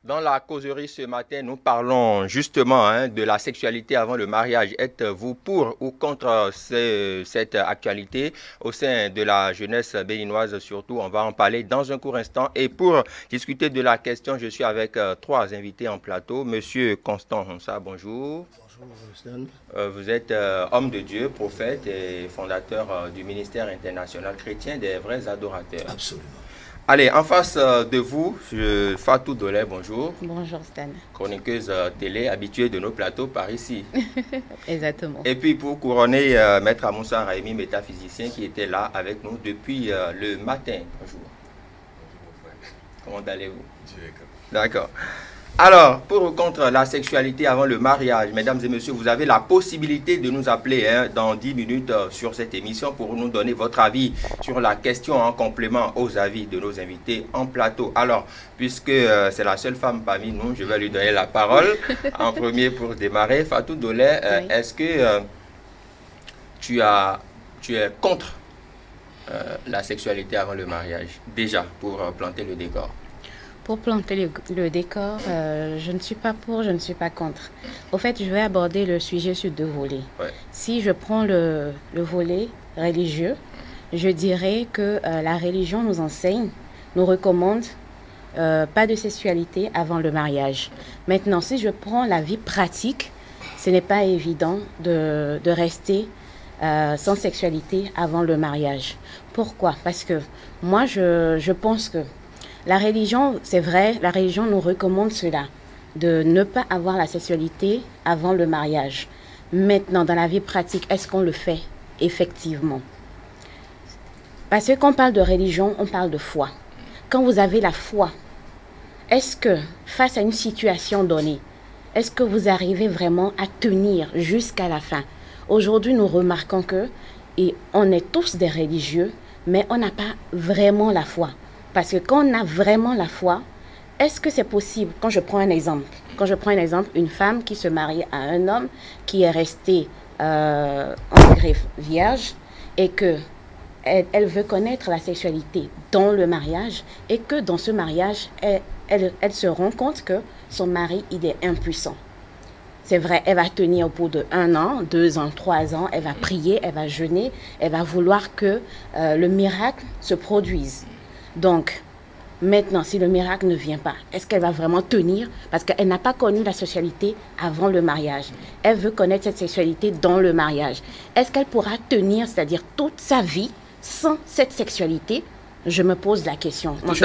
Dans la causerie ce matin, nous parlons justement de la sexualité avant le mariage. Êtes-vous pour ou contre cette actualité au sein de la jeunesse béninoise surtout? On va en parler dans un court instant. Et pour discuter de la question, je suis avec trois invités en plateau. Monsieur Constant Honsa, bonjour. Bonjour, Stan. Vous êtes homme de Dieu, prophète et fondateur du ministère international chrétien des vrais adorateurs. Absolument. Allez, en face de vous, Fatou Dolé, bonjour. Bonjour Stan. Chroniqueuse télé, habituée de nos plateaux par ici. Exactement. Et puis pour couronner, Maître Amoussa Raimi, métaphysicien, qui était là avec nous depuis le matin. Bonjour. Comment allez-vous? D'accord. Alors, pour ou contre la sexualité avant le mariage, mesdames et messieurs, vous avez la possibilité de nous appeler dans 10 minutes sur cette émission pour nous donner votre avis sur la question en complément aux avis de nos invités en plateau. Alors, puisque c'est la seule femme parmi nous, je vais lui donner la parole en premier pour démarrer. Fatou Dolé, oui. Est-ce que tu es contre la sexualité avant le mariage, déjà, pour planter le décor? Pour planter le décor, je ne suis pas pour, je ne suis pas contre. Au fait, je vais aborder le sujet sur deux volets. Ouais. Si je prends le volet religieux, je dirais que la religion nous enseigne, nous recommande pas de sexualité avant le mariage. Maintenant, si je prends la vie pratique, ce n'est pas évident de rester sans sexualité avant le mariage. Pourquoi? Parce que moi, je pense que la religion, c'est vrai, la religion nous recommande cela, de ne pas avoir la sexualité avant le mariage. Maintenant, dans la vie pratique, est-ce qu'on le fait effectivement? Parce que quand on parle de religion, on parle de foi. Quand vous avez la foi, est-ce que, face à une situation donnée, est-ce que vous arrivez vraiment à tenir jusqu'à la fin? Aujourd'hui, nous remarquons que, et on est tous des religieux, mais on n'a pas vraiment la foi. Parce que quand on a vraiment la foi, est-ce que c'est possible? Quand je prends un exemple, une femme qui se marie à un homme qui est resté en greffe vierge et que elle veut connaître la sexualité dans le mariage et que dans ce mariage, elle se rend compte que son mari, il est impuissant. C'est vrai, elle va tenir au bout de 1 an, 2 ans, 3 ans, elle va prier, elle va jeûner, elle va vouloir que le miracle se produise. Donc, maintenant, si le miracle ne vient pas, est-ce qu'elle va vraiment tenir? Parce qu'elle n'a pas connu la sexualité avant le mariage. Elle veut connaître cette sexualité dans le mariage. Est-ce qu'elle pourra tenir, c'est-à-dire toute sa vie, sans cette sexualité? Je me pose la question. Moi,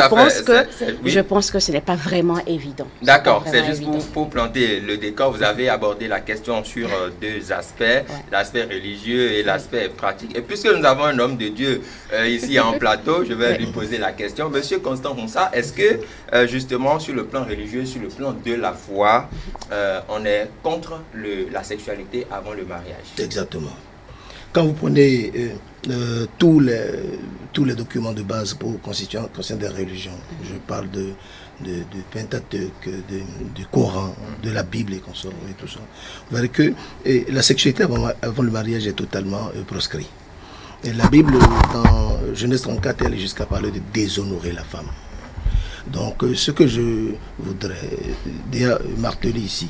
je pense que ce n'est pas vraiment évident. D'accord, c'est juste pour planter le décor. Vous avez abordé la question sur deux aspects, ouais. L'aspect religieux et l'aspect pratique. Et puisque nous avons un homme de Dieu ici en plateau, je vais lui poser la question. Monsieur Constant Honsa, est-ce que justement sur le plan religieux, sur le plan de la foi, on est contre la sexualité avant le mariage? Exactement. Quand vous prenez tous les documents de base pour constituer des religions, je parle du Pentateuque, du Coran, de la Bible et consorts et tout ça, vous verrez que la sexualité avant le mariage est totalement proscrite. Et la Bible, dans Genèse 34, elle est jusqu'à parler de déshonorer la femme. Donc, ce que je voudrais déjà marteler ici,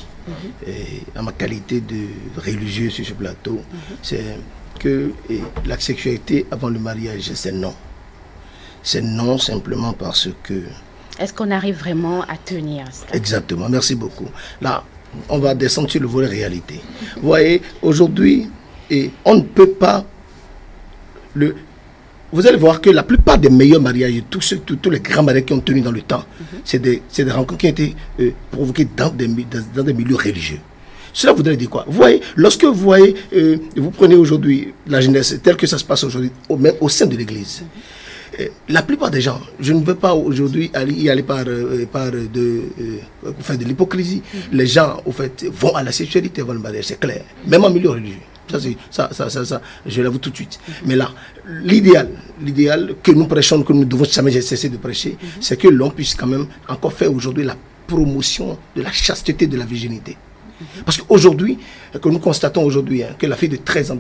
à ma qualité de religieux sur ce plateau, c'est que la sexualité avant le mariage, c'est non. C'est non simplement parce que... Est-ce qu'on arrive vraiment à tenir ça? Exactement, merci beaucoup. Là, on va descendre sur le volet réalité. Vous voyez, aujourd'hui, on ne peut pas... Vous allez voir que la plupart des meilleurs mariages, tous les grands mariages qui ont tenu dans le temps, c'est des rencontres qui ont été provoquées dans des milieux religieux. Cela voudrait dire quoi? Vous voyez, lorsque vous voyez, vous prenez aujourd'hui la jeunesse telle que ça se passe aujourd'hui, même au sein de l'église, la plupart des gens, je ne veux pas aujourd'hui y aller par de l'hypocrisie. Les gens, au fait, vont à la sexualité avant le mariage, c'est clair, même en milieu religieux. Ça, je l'avoue tout de suite. Mais là, l'idéal que nous prêchons, que nous devons jamais cesser de prêcher, c'est que l'on puisse quand même encore faire aujourd'hui la promotion de la chasteté, de la virginité. Parce qu'aujourd'hui, que nous constatons aujourd'hui, que la fille de 13 ans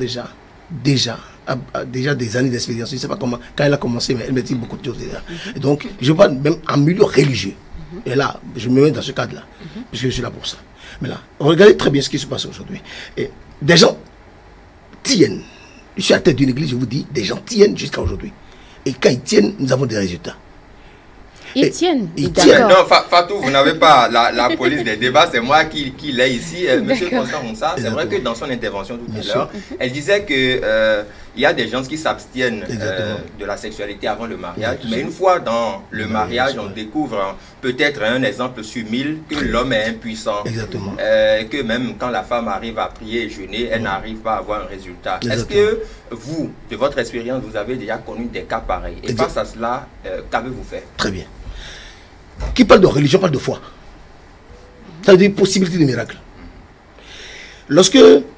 a déjà des années d'expérience. Je ne sais pas comment, quand elle a commencé, mais elle maîtrise beaucoup de choses déjà. Et donc, je vois même en milieu religieux, Et là, je me mets dans ce cadre-là, puisque je suis là pour ça. Mais là, regardez très bien ce qui se passe aujourd'hui. Et des gens tiennent. Je suis à la tête d'une église, je vous dis, des gens tiennent jusqu'à aujourd'hui. Et quand ils tiennent, nous avons des résultats. Ils tiennent. Non, Fatou, vous n'avez pas la police des débats, c'est moi qui l'ai ici. Monsieur Constant Moussa, c'est vrai que dans son intervention tout à l'heure, elle disait que il y a des gens qui s'abstiennent de la sexualité avant le mariage, mais une fois dans le mariage, on découvre peut-être un exemple sur 1000 que l'homme est impuissant. Exactement. Que même quand la femme arrive à prier et jeûner, elle n'arrive pas à avoir un résultat. Est-ce que vous, de votre expérience, vous avez déjà connu des cas pareils? Et face à cela, qu'avez-vous fait? Très bien. Qui parle de religion parle de foi. Ça veut dire possibilité de miracle. Lorsque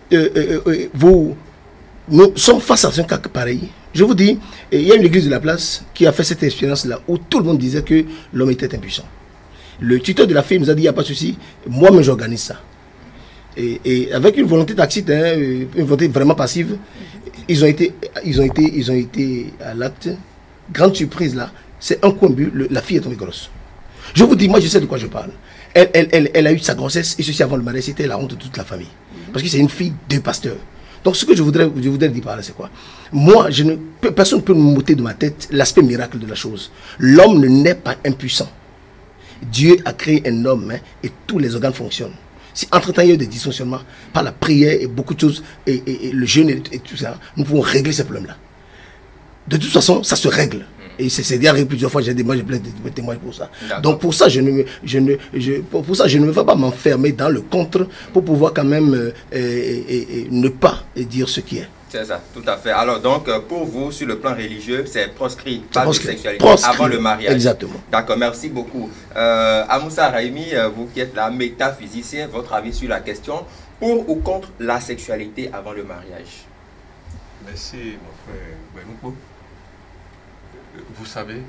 nous sommes face à un cas pareil, je vous dis, il y a une église de la place qui a fait cette expérience-là où tout le monde disait que l'homme était impuissant. Le tuteur de la fille nous a dit, il n'y a pas de souci, moi-même j'organise ça. Et avec une volonté tacite, une volonté vraiment passive, ils ont été à l'acte. Grande surprise là, c'est un coin but, la fille est tombée grosse. Je vous dis, moi je sais de quoi je parle. Elle a eu sa grossesse, et ceci avant le mariage, c'était la honte de toute la famille. Parce que c'est une fille de pasteur. Donc ce que je voudrais dire par là, c'est quoi? Moi, personne ne peut me m'ôter de ma tête l'aspect miracle de la chose. L'homme ne naît pas impuissant. Dieu a créé un homme, et tous les organes fonctionnent. Si entre-temps il y a eu des dysfonctionnements, par la prière et beaucoup de choses, et le jeûne et tout ça, nous pouvons régler ces problèmes-là. De toute façon, ça se règle. Et c'est déjà arrivé plusieurs fois, j'ai plein de témoins pour ça. Donc pour ça, je ne me vais pas m'enfermer dans le contre pour pouvoir quand même ne pas dire ce qui est. C'est ça, tout à fait. Alors donc, pour vous, sur le plan religieux, c'est proscrit, pas de sexualité avant le mariage. Exactement. D'accord, merci beaucoup. Amoussa Raimi, vous qui êtes là, métaphysicien, votre avis sur la question, pour ou contre la sexualité avant le mariage? Merci, mon frère Benouko. Vous savez,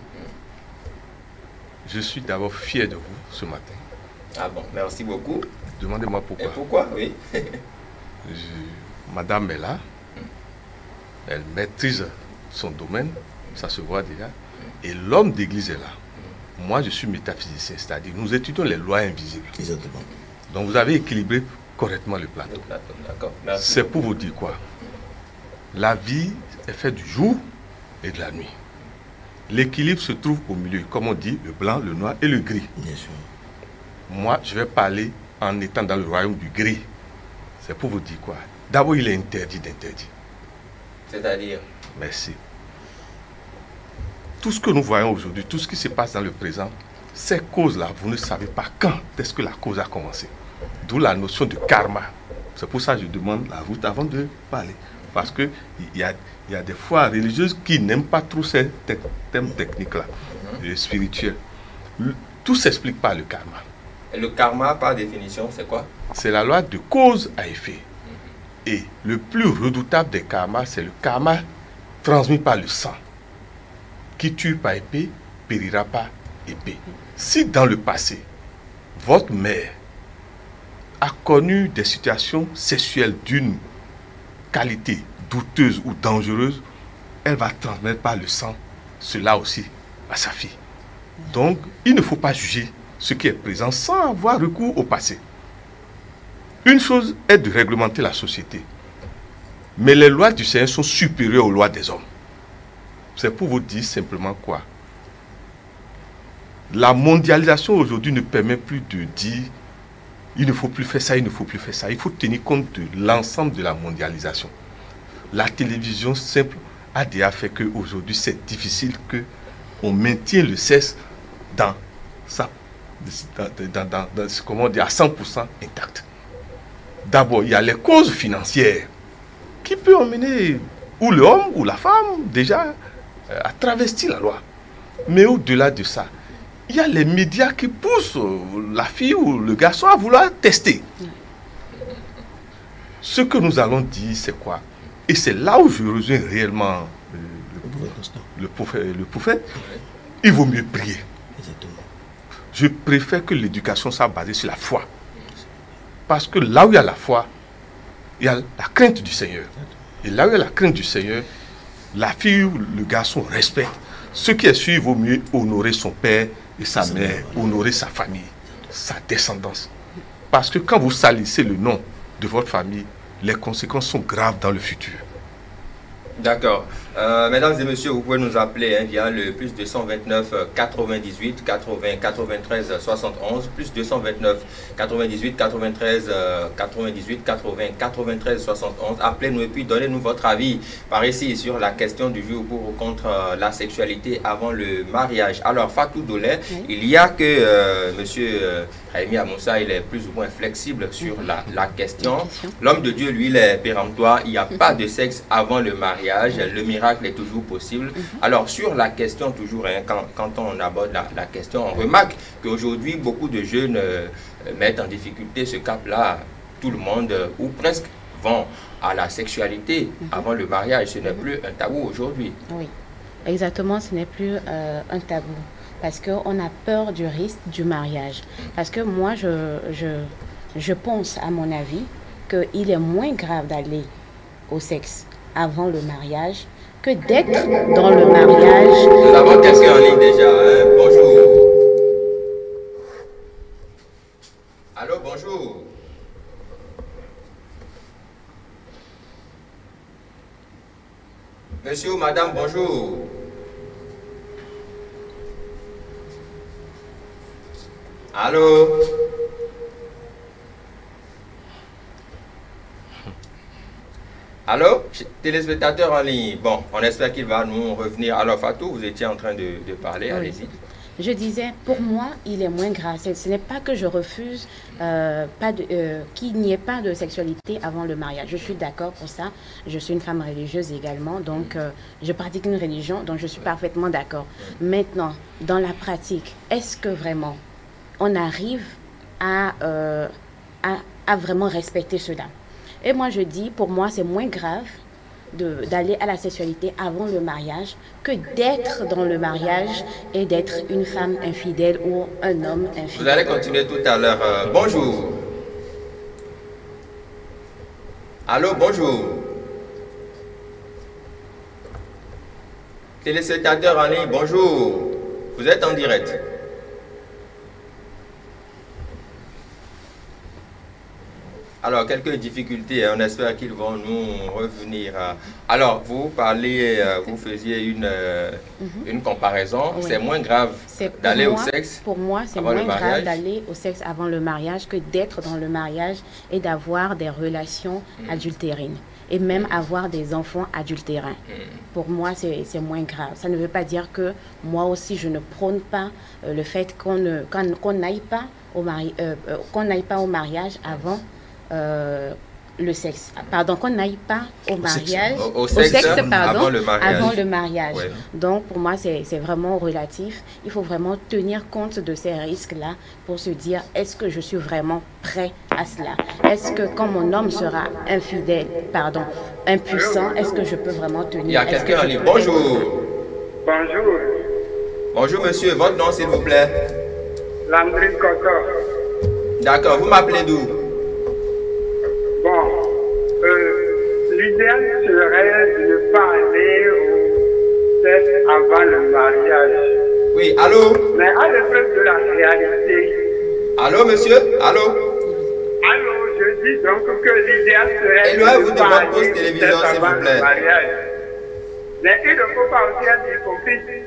je suis d'abord fier de vous ce matin. Ah bon, merci beaucoup. Demandez-moi pourquoi. Et pourquoi, oui. Madame est là, elle maîtrise son domaine, ça se voit déjà, et l'homme d'église est là. Moi, je suis métaphysicien, c'est-à-dire nous étudions les lois invisibles. Exactement. Donc vous avez équilibré correctement le plateau. D'accord. C'est pour vous dire quoi? La vie est faite du jour et de la nuit. L'équilibre se trouve au milieu, comme on dit, le blanc, le noir et le gris. Bien sûr. Moi, je vais parler en étant dans le royaume du gris. C'est pour vous dire quoi? D'abord, il est interdit d'interdire. C'est-à-dire? Merci. Tout ce que nous voyons aujourd'hui, tout ce qui se passe dans le présent, ces causes-là, vous ne savez pas quand est-ce que la cause a commencé. D'où la notion de karma. C'est pour ça que je demande la route avant de parler. Parce qu'il y a des foi religieuses qui n'aiment pas trop ces thèmes techniques-là, spirituels. Tout s'explique par le karma. Et le karma, par définition, c'est quoi? C'est la loi de cause à effet. Et le plus redoutable des karmas, c'est le karma transmis par le sang. Qui tue par épée, périra par épée. Si dans le passé, votre mère a connu des situations sexuelles d'une qualité douteuse ou dangereuse, elle va transmettre par le sang cela aussi à sa fille. Donc, il ne faut pas juger ce qui est présent sans avoir recours au passé. Une chose est de réglementer la société, mais les lois du Seigneur sont supérieures aux lois des hommes. C'est pour vous dire simplement quoi? La mondialisation aujourd'hui ne permet plus de dire il ne faut plus faire ça, il ne faut plus faire ça. Il faut tenir compte de l'ensemble de la mondialisation. La télévision simple a déjà fait qu'aujourd'hui c'est difficile qu'on maintienne le sexe dans comment dire, à 100% intact. D'abord, il y a les causes financières qui peuvent emmener ou l'homme ou la femme déjà à travestir la loi. Mais au-delà de ça, il y a les médias qui poussent la fille ou le garçon à vouloir tester. Ce que nous allons dire, c'est quoi? Et c'est là où je rejoins réellement le prophète. Il vaut mieux prier. Je préfère que l'éducation soit basée sur la foi. Parce que là où il y a la foi, il y a la crainte du Seigneur. Et là où il y a la crainte du Seigneur, la fille ou le garçon respecte. Ce qui est sûr, il vaut mieux honorer son père et sa mère, honorer sa famille, sa descendance. Parce que quand vous salissez le nom de votre famille, les conséquences sont graves dans le futur. D'accord. Mesdames et messieurs, vous pouvez nous appeler via le plus 229 98 80 93 71, plus 229 98 93 98 80 93 71. Appelez-nous et puis donnez-nous votre avis par ici sur la question du jour pour ou contre la sexualité avant le mariage. Alors, Fatou Dolé, il y a que monsieur Raimi Amoussa, il est plus ou moins flexible sur la question. L'homme de Dieu, lui, il est péremptoire. Il n'y a pas de sexe avant le mariage. Le miracle est toujours possible. Alors, sur la question, toujours, quand on aborde la question, on remarque qu'aujourd'hui, beaucoup de jeunes mettent en difficulté ce cap-là. Tout le monde, ou presque, vont à la sexualité avant le mariage. Ce n'est plus un tabou aujourd'hui. Oui, exactement, ce n'est plus un tabou. Parce qu'on a peur du risque du mariage. Parce que moi, je pense, à mon avis, qu'il est moins grave d'aller au sexe avant le mariage que d'être dans le mariage. Nous avons quelqu'un en ligne déjà. Bonjour. Allô, bonjour. Monsieur ou madame, bonjour. Allô? Allô? Téléspectateur en ligne. Bon, on espère qu'il va nous revenir. Alors Fatou, vous étiez en train de parler, oui. Allez-y. Je disais, pour moi, il est moins grave. Ce n'est pas que je refuse qu'il n'y ait pas de sexualité avant le mariage. Je suis d'accord pour ça. Je suis une femme religieuse également, donc je pratique une religion, donc je suis parfaitement d'accord. Maintenant, dans la pratique, est-ce que vraiment on arrive à vraiment respecter cela? Et moi, je dis, pour moi, c'est moins grave d'aller à la sexualité avant le mariage que d'être dans le mariage et d'être une femme infidèle ou un homme infidèle. Vous allez continuer tout à l'heure. Bonjour. Allô, bonjour. Téléspectateur en ligne, bonjour. Vous êtes en direct. Alors, quelques difficultés, on espère qu'ils vont nous revenir. Alors, vous parlez, vous faisiez une comparaison. Oui. C'est moins grave d'aller au sexe pour moi, c'est moins grave d'aller au sexe avant le mariage que d'être dans le mariage et d'avoir des relations adultérines. Et même avoir des enfants adultérins. Pour moi, c'est moins grave. Ça ne veut pas dire que moi aussi, je ne prône pas le fait qu'on n'aille pas au mariage avant le sexe. Pardon, qu'on n'aille pas au mariage. Au sexe, pardon, avant le mariage. Ouais. Donc, pour moi, c'est vraiment relatif. Il faut vraiment tenir compte de ces risques-là pour se dire, est-ce que je suis vraiment prêt à cela? Est-ce que quand mon homme sera infidèle, pardon, impuissant, est-ce que je peux vraiment tenir? Il y a quelqu'un en ligne. Bonjour. Bonjour. Bonjour, monsieur. Votre nom, s'il vous plaît? Landry Coco. D'accord. Vous m'appelez d'où? Bon, l'idéal serait de ne pas aller au sexe avant le mariage. Oui, allô? Mais à l'épreuve de la réalité. Allô, monsieur? Allô? Allô, je dis donc que l'idéal serait de ne pas aller au sexe avant le mariage. Mais il ne faut pas aussi être hypocrite.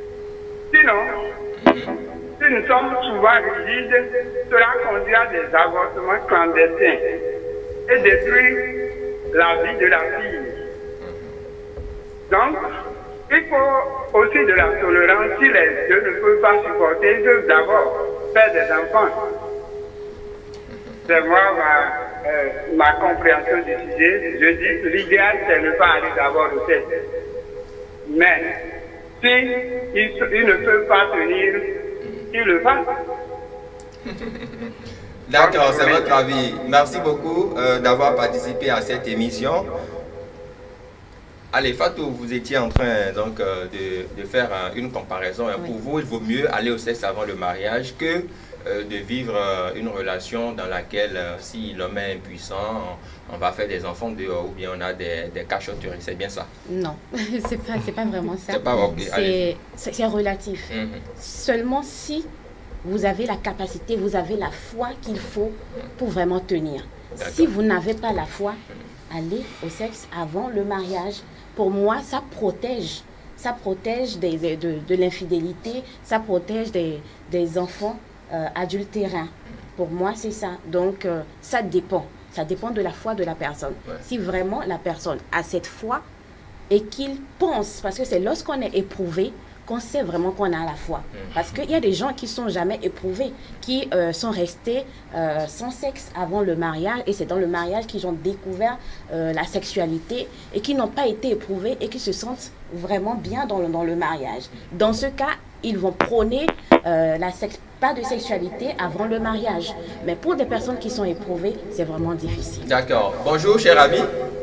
Sinon, si nous sommes souvent rigides, cela conduit à des avortements clandestins et détruire la vie de la fille. Donc, il faut aussi de la tolérance. Si les deux ne peuvent pas supporter, ils doivent d'abord faire des enfants. C'est moi ma compréhension du sujet. Je dis que l'idéal, c'est ne pas aller d'abord au sexe. Mais si ils ne peuvent pas tenir, ils le fassent. D'accord, c'est votre avis. Merci beaucoup d'avoir participé à cette émission. Allez, Fatou, vous étiez en train donc, de faire une comparaison. Oui. Pour vous, il vaut mieux aller au sexe avant le mariage que de vivre une relation dans laquelle, si l'homme est impuissant, on va faire des enfants dehors, ou bien on a des cachotteries, c'est bien ça? Non, c'est pas vraiment ça. C'est pas okay, c'est relatif. Seulement si vous avez la capacité, vous avez la foi qu'il faut pour vraiment tenir. Si vous n'avez pas la foi, allez au sexe avant le mariage. Pour moi, ça protège. Ça protège de l'infidélité, ça protège des enfants adultérins. Pour moi, c'est ça. Donc, ça dépend. Ça dépend de la foi de la personne. Ouais. Si vraiment la personne a cette foi et qu'il pense, parce que c'est lorsqu'on est éprouvé qu'on sait vraiment qu'on a la foi. Parce qu'il y a des gens qui ne sont jamais éprouvés, qui sont restés sans sexe avant le mariage, et c'est dans le mariage qu'ils ont découvert la sexualité, et qui n'ont pas été éprouvés et qui se sentent vraiment bien dans le mariage. Dans ce cas, ils vont prôner pas de sexualité avant le mariage. Mais pour des personnes qui sont éprouvées, c'est vraiment difficile. D'accord. Bonjour, cher ami.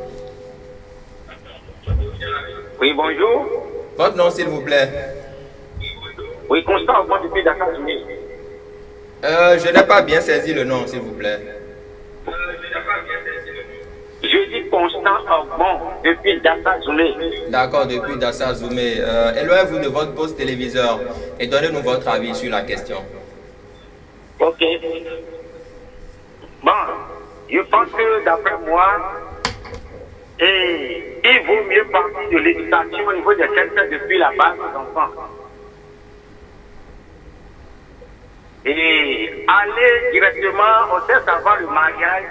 Oui, bonjour. Votre nom, s'il vous plaît? Oui, Constant, moi depuis Dakar. Je n'ai pas bien saisi le nom, s'il vous plaît. Je dis Constant Augment depuis Dakar Zoumé. D'accord, depuis Dakar Zoumé. Éloignez-vous de votre poste téléviseur et donnez-nous votre avis sur la question. Ok. Bon, je pense que d'après moi, il vaut mieux partir de l'éducation au niveau de quelqu'un depuis la base des enfants. Et aller directement au sexe avant le mariage,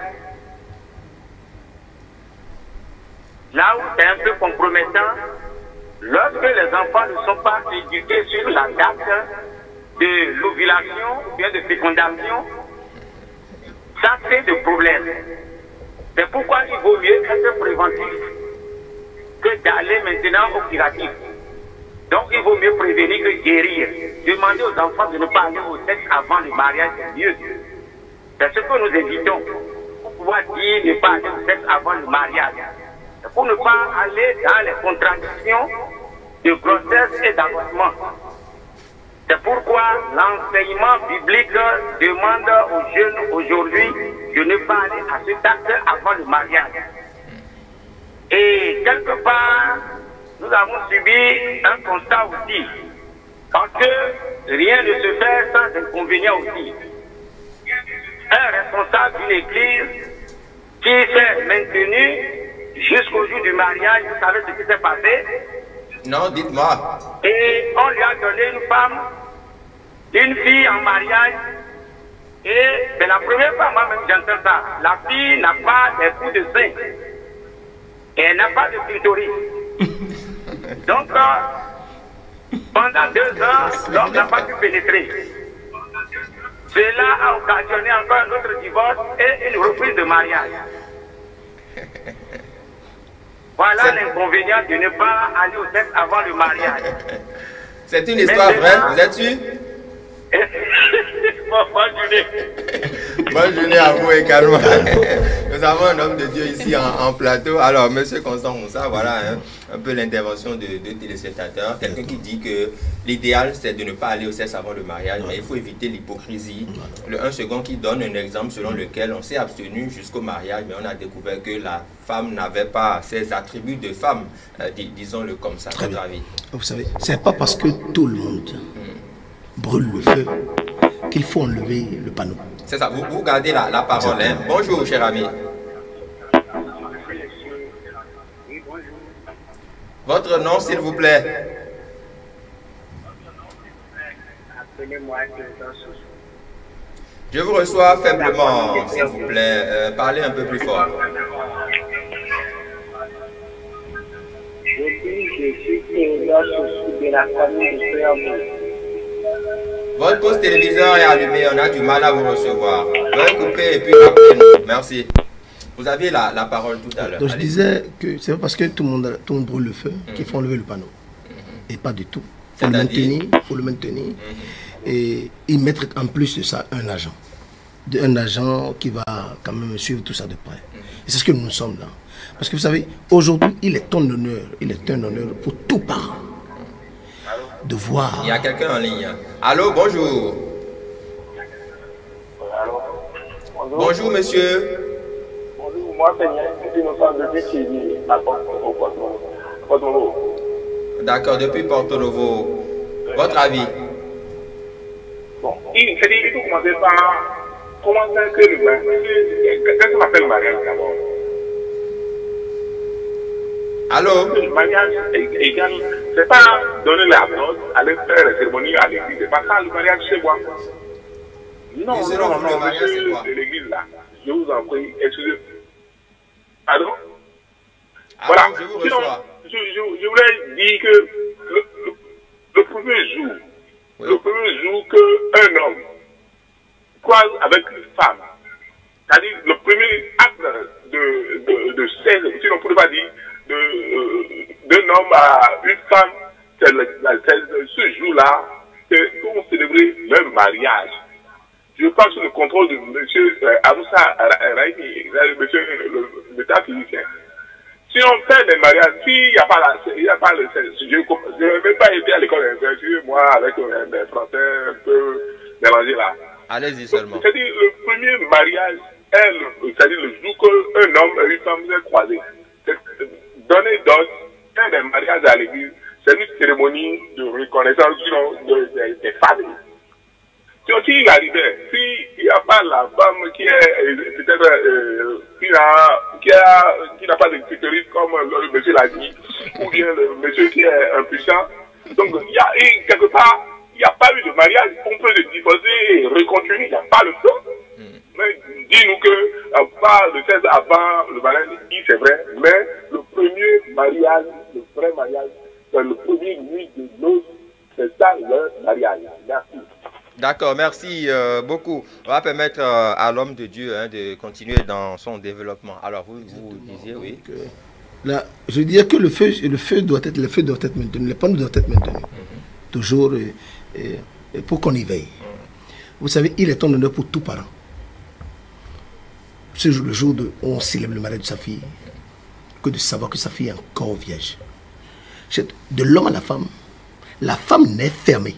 là où c'est un peu compromettant, lorsque les enfants ne sont pas éduqués sur la date de l'ovulation ou bien de fécondation, ça fait des problèmes. C'est pourquoi il vaut mieux être préventif que d'aller maintenant au curatif. Donc il vaut mieux prévenir que guérir. Demander aux enfants de ne pas aller au sexe avant le mariage, c'est mieux. C'est ce que nous évitons. Pour pouvoir dire ne pas aller au sexe avant le mariage. C'est pour ne pas aller dans les contradictions de grossesse et d'avortement. C'est pourquoi l'enseignement biblique demande aux jeunes aujourd'hui de ne pas aller à cet acte avant le mariage. Et quelque part, nous avons subi un constat aussi, parce que rien ne se fait sans inconvénient aussi. Un responsable d'une église qui s'est maintenu jusqu'au jour du mariage, vous savez ce qui s'est passé? Non, dites-moi. Et on lui a donné une femme, une fille en mariage, et c'est la première fois moi-même j'entends ça. La fille n'a pas des coups de sein, et elle n'a pas de clitoris. Donc, pendant 2 ans, l'homme n'a pas pu pénétrer. Cela a occasionné encore un autre divorce et une reprise de mariage. Voilà l'inconvénient de ne pas aller au sexe avant le mariage. C'est une histoire vraie, vous êtes sûr? Bonne journée. Bonne journée à vous également. Nous avons un homme de Dieu ici en plateau. Alors, monsieur Constant Moussa, voilà un peu l'intervention de téléspectateurs. Quelqu'un qui dit que l'idéal, c'est de ne pas aller au sexe avant le mariage, mais il faut éviter l'hypocrisie. Un second qui donne un exemple selon lequel on s'est abstenu jusqu'au mariage, mais on a découvert que la femme n'avait pas ses attributs de femme, disons-le comme ça. Très bien. Vous savez, c'est pas parce que tout le monde brûle le feu qu'il faut enlever le panneau. C'est ça, vous gardez la parole. Hein. Bonjour, cher ami. Votre nom, s'il vous plaît. Je vous reçois faiblement, s'il vous plaît. Parlez un peu plus fort. Votre poste téléviseur est allumé, on a du mal à vous recevoir. Veuillez couper et puis rappelez-nous. Merci. Vous aviez la parole tout à l'heure. Donc je disais que c'est pas parce que tout le monde brûle le feu qu'il faut enlever le panneau. Et pas du tout. Il faut le maintenir. Et y mettre en plus de ça un agent. Un agent qui va quand même suivre tout ça de près. Et c'est ce que nous sommes là. Parce que vous savez, aujourd'hui, il est un honneur pour tout parent de voir. Il y a quelqu'un en ligne. Allô, bonjour. Bonjour, monsieur. Bonjour, moi c'est Yann, innocent depuis Chili, à Porto Novo. D'accord, depuis Porto Novo. Votre avis? Bon, il faut commencer par comment c'est que le mariage, qu'est-ce qu'on appelle le mariage d'abord? Allô? Le mariage égal, c'est pas donner la note, aller faire la cérémonie à l'église, c'est pas ça le mariage chez moi. Non, le mariage c'est quoi? De l'église là, je vous en prie, excusez-moi. Allô? Voilà, je vous reçois. Je voulais dire que le premier jour, oui. Le premier jour qu'un homme croise avec une femme, c'est-à-dire le premier acte de celle, si l'on ne pourrait pas dire, d'un homme à une femme, c'est ce jour-là qu'on célébrait leur mariage. Je passe sous le contrôle de M. Aboussa Raïmi, M. l'État physicien. Si on fait des mariages, s'il n'y a pas le je n'ai même pas été à l'école, moi avec des Français un peu mélangés là. Allez-y seulement. C'est-à-dire le premier mariage, c'est-à-dire le jour qu'un homme et une femme s'est croisés. Donner dot, faire des mariages à l'église, c'est une cérémonie de reconnaissance des familles. Si il arrivait, s'il n'y a pas la femme qui est peut-être qui n'a pas de sécurité comme le monsieur l'a dit, ou bien le monsieur qui est impuissant, donc quelque part, il n'y a pas eu de mariage, on peut le divorcer et reconstruire, il n'y a pas le temps. Mais dis-nous que pas le 16 avant le mariage, c'est vrai, mais le premier mariage, le vrai mariage, c'est le premier nuit de noces, c'est ça le mariage. Merci. D'accord, merci beaucoup. On va permettre à l'homme de Dieu de continuer dans son développement. Alors, vous disiez, oui. Là, je dirais que le feu doit être maintenu, les panneaux doivent être maintenus. Toujours pour qu'on y veille. Vous savez, il est temps d'honneur pour tout parent. Ce jour, le jour où on célèbre le mariage de sa fille, que de savoir que sa fille est encore vierge. De l'homme à la femme naît fermée.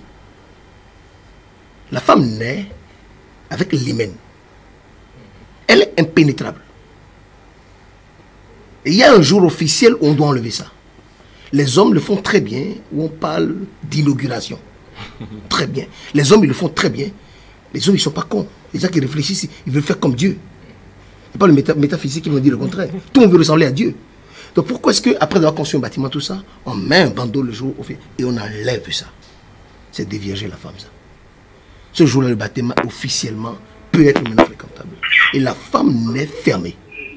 La femme naît avec l'hymen. Elle est impénétrable. Et il y a un jour officiel où on doit enlever ça. Les hommes le font très bien, où on parle d'inauguration. Très bien. Les hommes, ils le font très bien. Les hommes, ils ne sont pas cons. Les gens qui réfléchissent, ils veulent faire comme Dieu. Ce n'est pas le métaphysique qui vont dire le contraire. Tout le monde veut ressembler à Dieu. Donc pourquoi est-ce qu'après avoir construit un bâtiment, tout ça, on met un bandeau le jour au fait et on enlève ça? C'est dévierger la femme, ça. Ce jour-là, le baptême officiellement peut être maintenant fréquentable. Et la femme n'est fermée.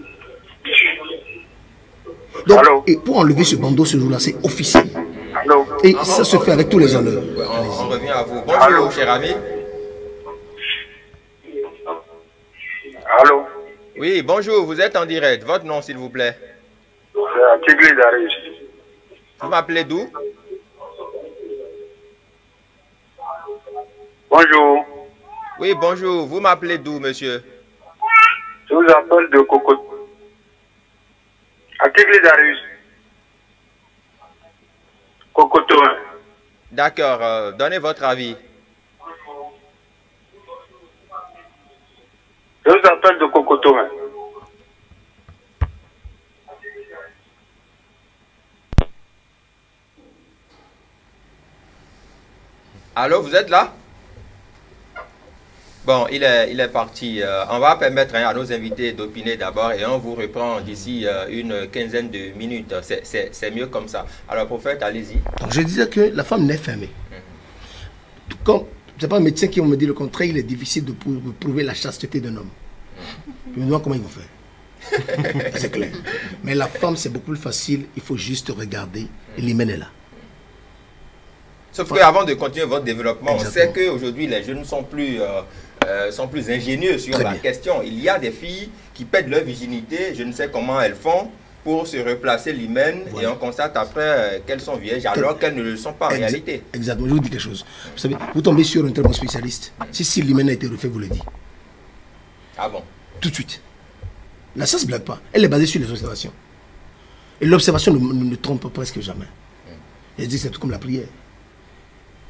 Donc, et pour enlever ce bandeau ce jour-là, c'est officiel. Allô? Et ça se fait avec tous les honneurs. On revient à vous. Bonjour, cher ami. Allô? Oui, bonjour, vous êtes en direct. Votre nom, s'il vous plaît? Tigli Darius. Vous m'appelez d'où? Bonjour. Oui, bonjour. Vous m'appelez d'où, monsieur? Je vous appelle de Cocoto. À Tigli Darius. Cocoto. D'accord. Donnez votre avis. Je vous appelle de Cocoto. Allô, vous êtes là? Bon, il est parti. On va permettre à nos invités d'opiner d'abord et on vous reprend d'ici une quinzaine de minutes. C'est mieux comme ça. Alors, prophète, allez-y. Donc, je disais que la femme n'est fermée. Comme ce n'est pas un médecin qui va me dire le contraire, il est difficile de prouver la chasteté d'un homme. Je me demande comment ils vont faire. C'est clair. Mais la femme, c'est beaucoup plus facile. Il faut juste regarder et l'hymen est là. Sauf qu'avant de continuer votre développement, Exactement. on sait qu'aujourd'hui, les jeunes sont plus ingénieux sur la question. Il y a des filles qui perdent leur virginité, je ne sais comment elles font, pour se replacer l'hymen, et on constate après qu'elles sont vierges, alors qu'elles ne le sont pas en réalité. Exactement, je vous dis quelque chose. Vous savez, vous tombez sur un très bon spécialiste. Si l'hymen a été refait, vous le dites. Ah bon? Tout de suite. La science ne blague pas. Elle est basée sur les observations. Et l'observation ne trompe presque jamais. Elle dit que c'est tout comme la prière.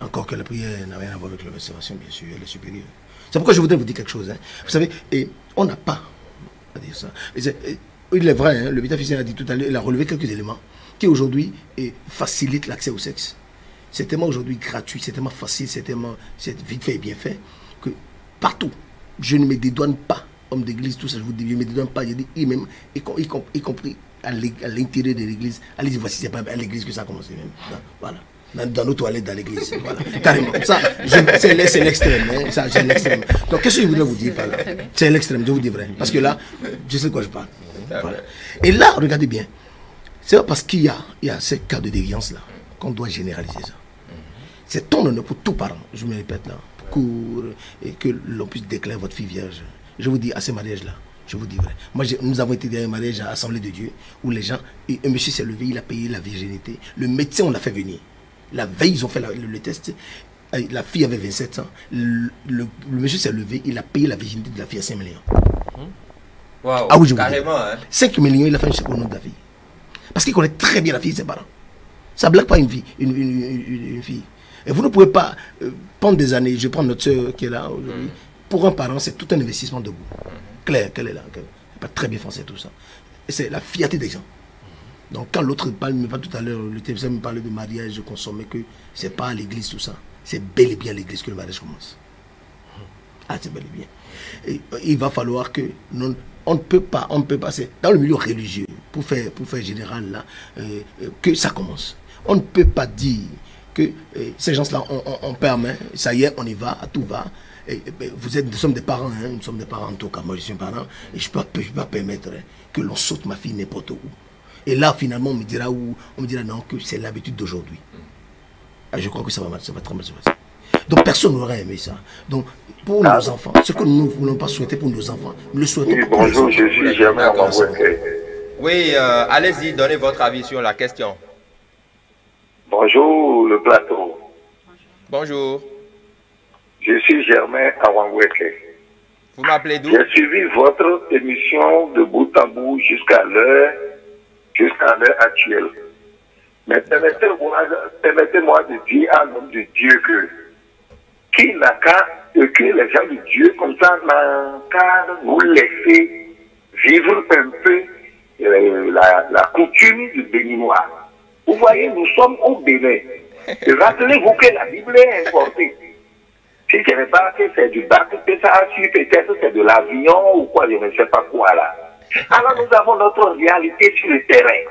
Encore que la prière n'a rien à voir avec l'observation, bien sûr, elle est supérieure. C'est pourquoi je voudrais vous dire quelque chose. Hein. Vous savez, et on n'a pas à dire ça. Il est vrai, hein, le métaphysicien a dit tout à l'heure, il a relevé quelques éléments qui aujourd'hui facilitent l'accès au sexe. C'est tellement aujourd'hui gratuit, c'est tellement facile, c'est vite fait et bien fait, que partout, je ne me dédouane pas, homme d'église, tout ça, je vous dis, je ne me dédouane pas, je dis, même, y compris à l'intérieur de l'église. Allez-y, voici, c'est pas à l'église que ça a commencé même. Voilà. Dans nos toilettes, dans l'église. Voilà. Carrément. Ça, c'est l'extrême. Hein. Ça, c'est l'extrême. Donc, qu'est-ce que je voudrais vous dire par là? C'est l'extrême, je vous dis vrai. Parce que là, je sais de quoi je parle. Voilà. Et là, regardez bien. C'est parce qu'il y a ces cas de déviance là qu'on doit généraliser ça. C'est ton honneur pour tous parents, je me répète là, et que l'on puisse déclarer votre fille vierge. Je vous dis, à ces mariages-là, je vous dis vrai. Moi, nous avons été dans un mariage à l'Assemblée de Dieu, où les gens, un monsieur s'est levé, il a payé la virginité. Le médecin, on l'a fait venir. La veille, ils ont fait le test. La fille avait 27 ans. Le monsieur s'est levé, il a payé la virginité de la fille à 5 millions. Wow, ah oui, je carrément. Hein. 5 millions, il a fait un chèque au nom de la fille. Parce qu'il connaît très bien la fille et ses parents. Ça ne blague pas une fille. Et vous ne pouvez pas prendre des années. Je prends notre soeur qui est là aujourd'hui. Pour un parent, c'est tout un investissement debout. Claire, qu'elle est là. Elle pas très bien français, tout ça. Et c'est la fierté des gens. Donc quand l'autre parle, mais pas tout à l'heure, le TFC me parlait de mariage consommé, que c'est pas à l'église tout ça. C'est bel et bien à l'église que le mariage commence. Ah, c'est bel et bien. Et il va falloir que on ne peut pas, c'est dans le milieu religieux, pour faire général là, que ça commence. On ne peut pas dire que ces gens-là, on permet, ça y est, on y va, à tout va. Nous sommes des parents, hein, nous sommes des parents en tout cas, moi je suis un parent, et je ne peux pas permettre que l'on saute ma fille n'importe où. Et là, finalement, on me dira non, que c'est l'habitude d'aujourd'hui. Je crois que ça va très mal se passer. Donc personne n'aurait aimé ça. Donc pour nos enfants, ce que nous ne voulons pas souhaiter pour nos enfants, nous le souhaitons pour nos enfants. Bonjour, je suis Germain Waweke. Oui, allez-y, donnez votre avis sur la question. Bonjour le plateau. Bonjour. Je suis Germain Awangweke. Vous m'appelez d'où? J'ai suivi votre émission de bout en bout jusqu'à l'heure actuelle. Mais permettez-moi de dire à l'homme de Dieu qu'il n'a qu'à, que les gens de Dieu comme ça n'ont qu'à nous laisser vivre un peu la coutume du Béninois. Vous voyez, nous sommes au Bénin. Rappelez-vous que la Bible est importée. Si ce n'est pas que c'est du bac, que ça a su, peut-être c'est de l'avion ou quoi, je ne sais pas quoi là. Alors nous avons notre réalité sur le terrain.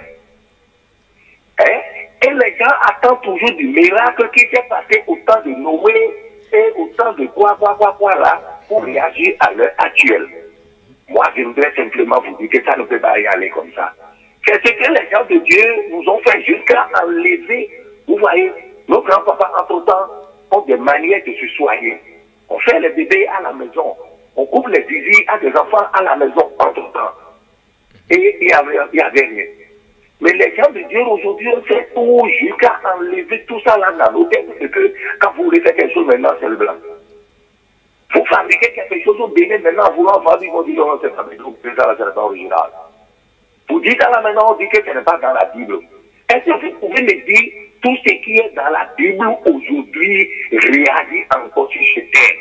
Hein? Et les gens attendent toujours du miracle qui s'est passé au temps de Noé et au temps de quoi là, pour réagir à l'heure actuelle. Moi, je voudrais simplement vous dire que ça ne peut pas y aller comme ça. C'est ce que les gens de Dieu nous ont fait jusqu'à enlever. Vous voyez, nos grands-papas, entre-temps, ont des manières de se soigner. On fait les bébés à la maison. On coupe les zizi à des enfants à la maison, entre-temps. Et il y avait rien. Mais les gens de Dieu aujourd'hui ont fait tout jusqu'à enlever tout ça là dans nos têtes. Parce que quand vous voulez faire quelque chose maintenant, c'est le blanc. Vous fabriquez quelque chose au Bénin maintenant, voulant vendre, ils vont dire non, c'est pas Bénin, c'est pas original. Vous dites à la maison, on dit que ce n'est pas dans la Bible. Est-ce que vous pouvez me dire tout ce qui est dans la Bible aujourd'hui réagit encore sur cette terre?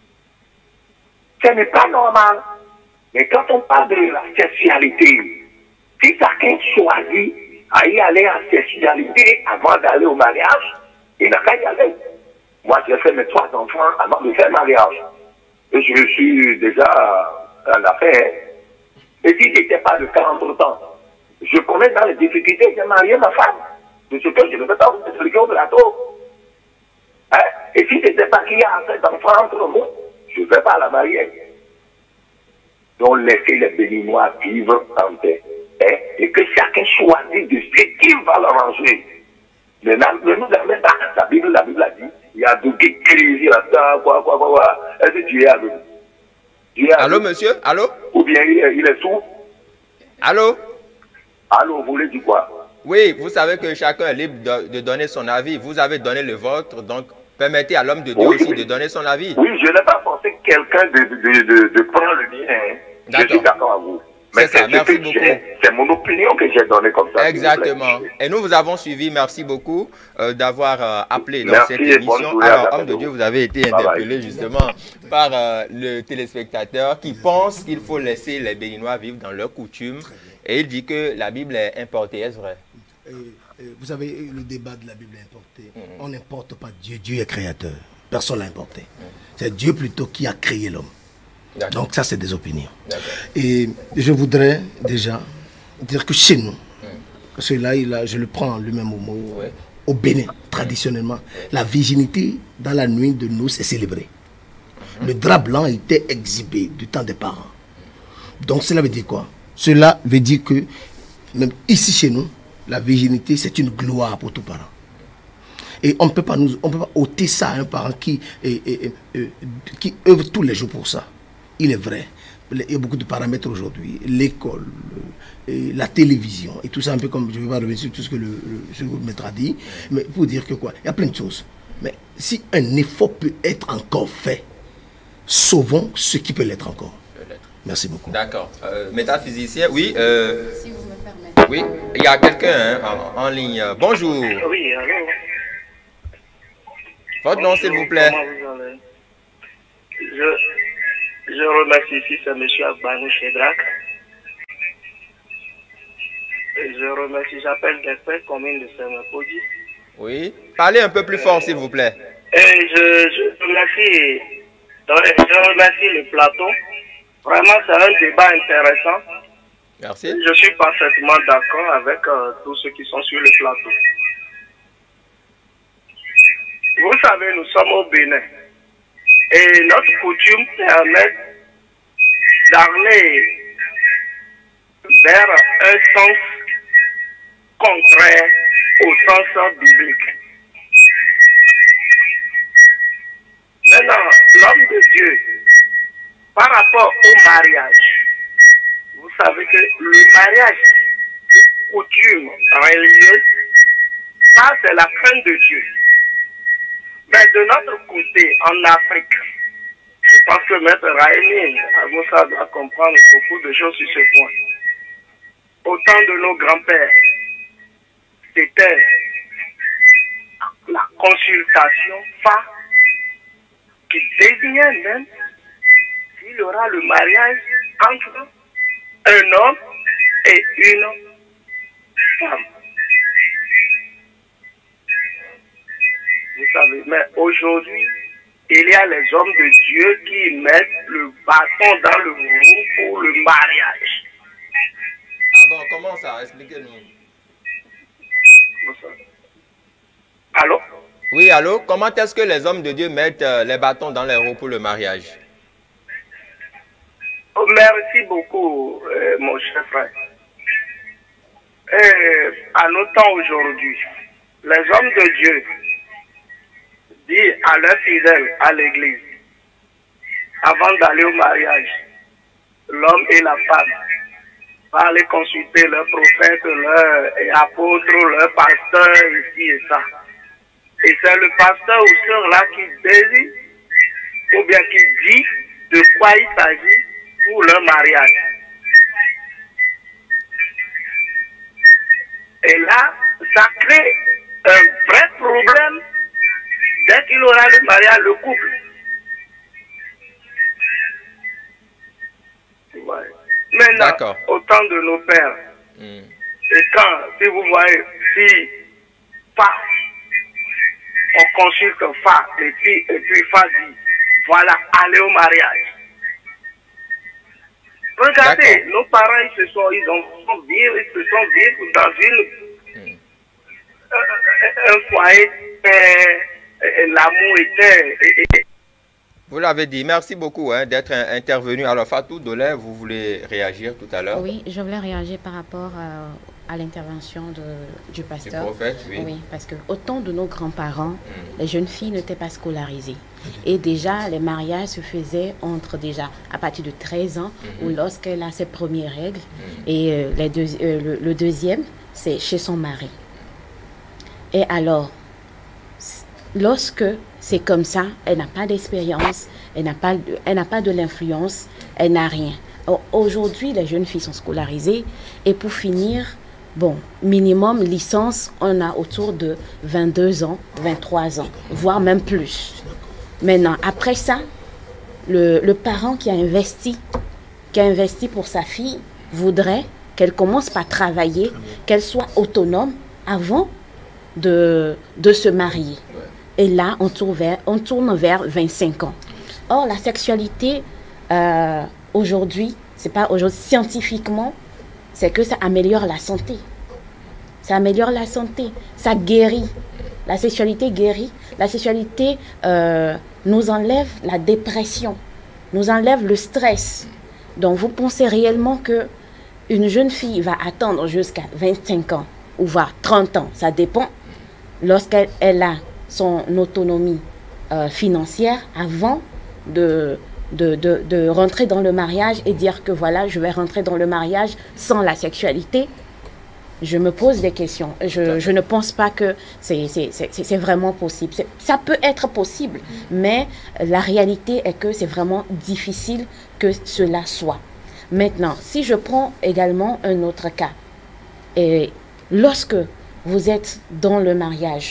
Ce n'est pas normal. Mais quand on parle de la sexualité, si chacun choisit à y aller en sexualité avant d'aller au mariage, il n'a qu'à y aller. Moi, j'ai fait mes 3 enfants avant de faire le mariage. Et je suis déjà en affaire. Et si ce n'était pas le cas entre-temps, je connais dans les difficultés, j'ai marié ma femme. De ce que je ne peux pas vous expliquer au plateau. Hein? Et si ce n'était pas qu'il y a assez d'enfants entre nous, je ne vais pas la marier. Donc laissez les Béninois vivre en paix. Hein? Et que chacun choisit de ce qu'il va leur ranger. Mais ne nous amène pas la Bible a dit, il y a de crise là-dedans, quoi. Est-ce que Dieu est avec nous? Allô, monsieur? Allô? Ou bien il est sourd? Allô? Allô, vous voulez dire quoi? Oui, vous savez que chacun est libre de donner son avis. Vous avez donné le vôtre, donc permettez à l'homme de Dieu aussi de donner son avis. Oui, je n'ai pas pensé que quelqu'un de prendre le mien. Hein. Je suis d'accord avec vous. C'est ça, merci beaucoup. C'est mon opinion que j'ai donnée comme ça. Exactement. Et nous vous avons suivi. Merci beaucoup d'avoir appelé dans cette émission. Alors, homme de Dieu, vous avez été interpellé justement par le téléspectateur qui pense qu'il faut laisser les Béninois vivre dans leurs coutumes. Et il dit que la Bible est importée. Est-ce vrai? Vous savez, le débat de la Bible est importé. On n'importe pas Dieu. Dieu est créateur. Personne ne l'a importé. C'est Dieu plutôt qui a créé l'homme. Donc ça, c'est des opinions. Et je voudrais déjà dire que chez nous, parce que là, je le prends lui-même au Bénin, traditionnellement, la virginité dans la nuit de noces est célébrée. Le drap blanc était exhibé du temps des parents. Donc cela veut dire quoi? Cela veut dire que, même ici chez nous, la virginité, c'est une gloire pour tout parent. Et on ne peut pas ôter ça à un parent qui œuvre tous les jours pour ça. Il est vrai, il y a beaucoup de paramètres aujourd'hui, l'école, la télévision, et tout ça, un peu comme, je ne vais pas revenir sur tout ce que le maître a dit, mais pour dire que quoi, il y a plein de choses. Mais si un effort peut être encore fait, sauvons ce qui peut l'être encore. Merci beaucoup. D'accord. Métaphysicien, oui. Si vous me permettez. Oui, il y a quelqu'un en ligne. Bonjour. Oui, allô. Votre nom, s'il vous plaît. Comment vous allez? Je remercie ici, c'est M. Agbanou Chedrak. Je remercie, j'appelle d'espèce commune de Saint-Mapodi. Oui. Parlez un peu plus fort, s'il vous plaît. Et je remercie le plateau. Vraiment, c'est un débat intéressant. Merci. Je suis parfaitement d'accord avec tous ceux qui sont sur le plateau. Vous savez, nous sommes au Bénin. Et notre coutume permet d'aller vers un sens contraire au sens biblique. Maintenant, l'homme de Dieu, par rapport au mariage, vous savez que le mariage, coutume religieuse, ça c'est la crainte de Dieu. Mais de notre côté, en Afrique, je pense que Maître Raimi Amoussa doit comprendre beaucoup de choses sur ce point. Au temps de nos grands-pères, c'était la consultation phare qui désignait même s'il y aura le mariage entre un homme et une femme. Vous savez, mais aujourd'hui, il y a les hommes de Dieu qui mettent le bâton dans le roue pour le mariage. Ah bon, comment ça? Expliquez-nous. Allô? Oui, allô? Comment est-ce que les hommes de Dieu mettent les bâtons dans les roues pour le mariage? Oh, merci beaucoup, mon cher frère. À nos temps aujourd'hui, les hommes de Dieu disent à leurs fidèles à l'église, avant d'aller au mariage, l'homme et la femme vont aller consulter leurs prophètes, leurs apôtres, leurs pasteurs, ici et ça. Et c'est le pasteur ou sœur là qui désigne, ou bien qui dit de quoi il s'agit pour leur mariage. Et là, ça crée un vrai problème dès qu'il aura le mariage, le couple. Ouais. Maintenant, au temps de nos pères, et quand, si vous voyez, si pas, on consulte Fa, et puis Fa dit, voilà, allez au mariage. Regardez, nos parents, ils se sont vivre dans un foyer, l'amour était... Vous l'avez dit, merci beaucoup d'être intervenu. Alors Fatou Dolé, vous voulez réagir tout à l'heure? Oui, je voulais réagir par rapport à l'intervention du pasteur. Du prophète, oui. Oui, parce qu'au temps de nos grands-parents, les jeunes filles n'étaient pas scolarisées. Et déjà, les mariages se faisaient à partir de 13 ans, ou lorsqu'elle a ses premières règles. Et le deuxième, c'est chez son mari. Et alors, lorsque c'est comme ça, elle n'a pas d'expérience, elle n'a pas de l'influence, elle n'a rien. Aujourd'hui, les jeunes filles sont scolarisées et pour finir, bon, minimum licence, on a autour de 22 ans, 23 ans, voire même plus. Maintenant, après ça, le parent qui a investi pour sa fille voudrait qu'elle commence par travailler, qu'elle soit autonome avant de se marier. Et là, on tourne vers 25 ans. Or, la sexualité, aujourd'hui, c'est pas aujourd'hui, scientifiquement, c'est que ça améliore la santé. Ça améliore la santé, ça guérit. La sexualité guérit. La sexualité nous enlève la dépression, nous enlève le stress. Donc, vous pensez réellement que une jeune fille va attendre jusqu'à 25 ans ou voire 30 ans, ça dépend, lorsqu'elle a son autonomie financière avant de rentrer dans le mariage et dire que voilà, je vais rentrer dans le mariage sans la sexualité. Je me pose des questions. Je ne pense pas que c'est vraiment possible. Ça peut être possible, mais la réalité est que c'est vraiment difficile que cela soit. Maintenant, si je prends également un autre cas, et lorsque vous êtes dans le mariage,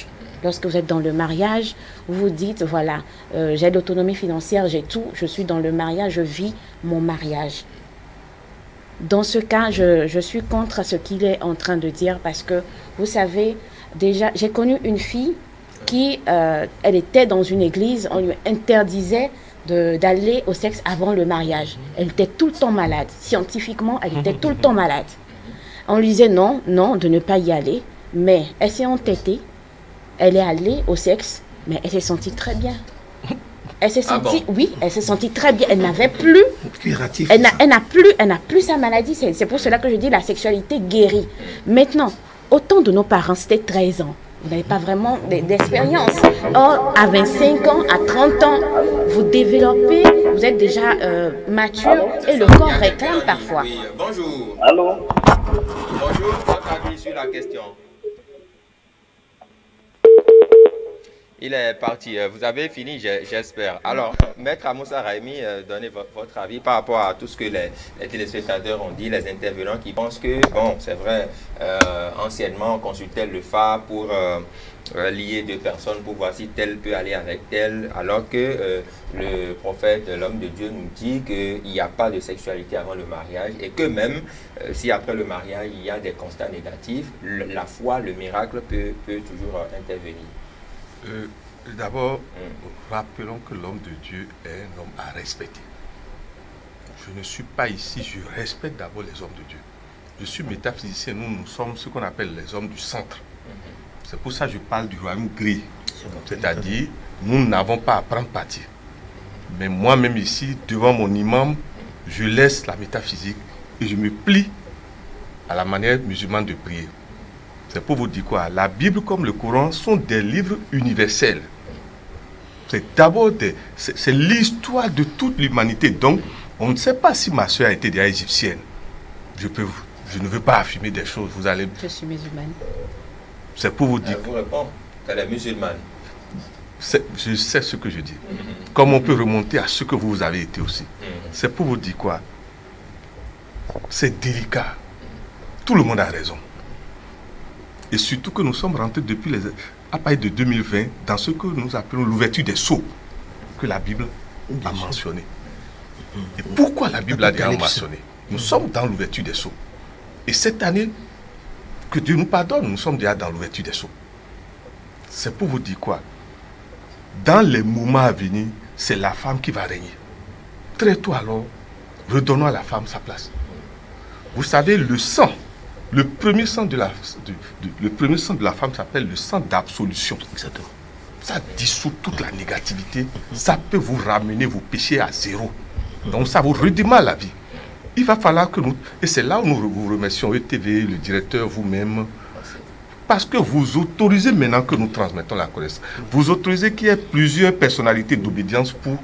vous dites, voilà, j'ai l'autonomie financière, j'ai tout, je suis dans le mariage, je vis mon mariage. Dans ce cas, je suis contre ce qu'il est en train de dire parce que, vous savez, déjà, j'ai connu une fille qui, elle était dans une église, on lui interdisait d'aller au sexe avant le mariage. Elle était tout le temps malade. Scientifiquement, elle était tout le temps malade. On lui disait non, de ne pas y aller, mais elle s'est entêtée. Elle est allée au sexe, mais elle s'est sentie très bien. Elle s'est sentie, oui, elle s'est sentie très bien. Elle n'avait plus, elle n'a plus sa maladie. C'est pour cela que je dis la sexualité guérit. Maintenant, autant de nos parents, c'était 13 ans. Vous n'avez pas vraiment d'expérience. Or, à 25 ans, à 30 ans, vous développez, vous êtes déjà mature et le corps réclame parfois. Oui, bonjour. Allô? Bonjour, votre avis sur la question. Il est parti. Vous avez fini, j'espère. Alors, Maître Amoussa Raimi, donnez votre avis par rapport à tout ce que les téléspectateurs ont dit, les intervenants qui pensent que, bon, c'est vrai, anciennement, on consultait le phare pour lier deux personnes pour voir si tel peut aller avec tel, alors que le prophète, l'homme de Dieu, nous dit qu'il n'y a pas de sexualité avant le mariage et que même si après le mariage, il y a des constats négatifs, la foi, le miracle peut toujours intervenir. D'abord, rappelons que l'homme de Dieu est un homme à respecter. Je ne suis pas ici, je respecte d'abord les hommes de Dieu. Je suis métaphysicien, nous sommes ce qu'on appelle les hommes du centre. C'est pour ça que je parle du royaume gris. C'est-à-dire, nous n'avons pas à prendre parti. Mais moi-même ici, devant mon imam, je laisse la métaphysique et je me plie à la manière musulmane de prier. C'est pour vous dire quoi? La Bible comme le Coran sont des livres universels. C'est d'abord c'est l'histoire de toute l'humanité. Donc, on ne sait pas si ma soeur a été déjà égyptienne. Je ne veux pas affirmer des choses. Vous allez... Je suis musulmane. C'est pour vous dire... Elle vous répond qu'elle est musulmane. Je sais ce que je dis. Comme on peut remonter à ce que vous avez été aussi. C'est pour vous dire quoi? C'est délicat. Tout le monde a raison. Et surtout que nous sommes rentrés depuis à partir de 2020 dans ce que nous appelons l'ouverture des sceaux que la Bible a mentionné. Et pourquoi la Bible a déjà mentionné? Nous sommes dans l'ouverture des sceaux. Et cette année, que Dieu nous pardonne, nous sommes déjà dans l'ouverture des sceaux. C'est pour vous dire quoi? Dans les moments à venir, c'est la femme qui va régner. Très tôt alors, redonnons à la femme sa place. Vous savez, le sang, le premier sang de la femme s'appelle le sang d'absolution. Exactement. Ça dissout toute la négativité. Ça peut vous ramener vos péchés à zéro. Donc ça vous redémarre la vie. Il va falloir que nous... Et c'est là où nous vous remercions, ETV, le directeur, vous-même. Parce que vous autorisez maintenant que nous transmettons la connaissance. Vous autorisez qu'il y ait plusieurs personnalités d'obédience pour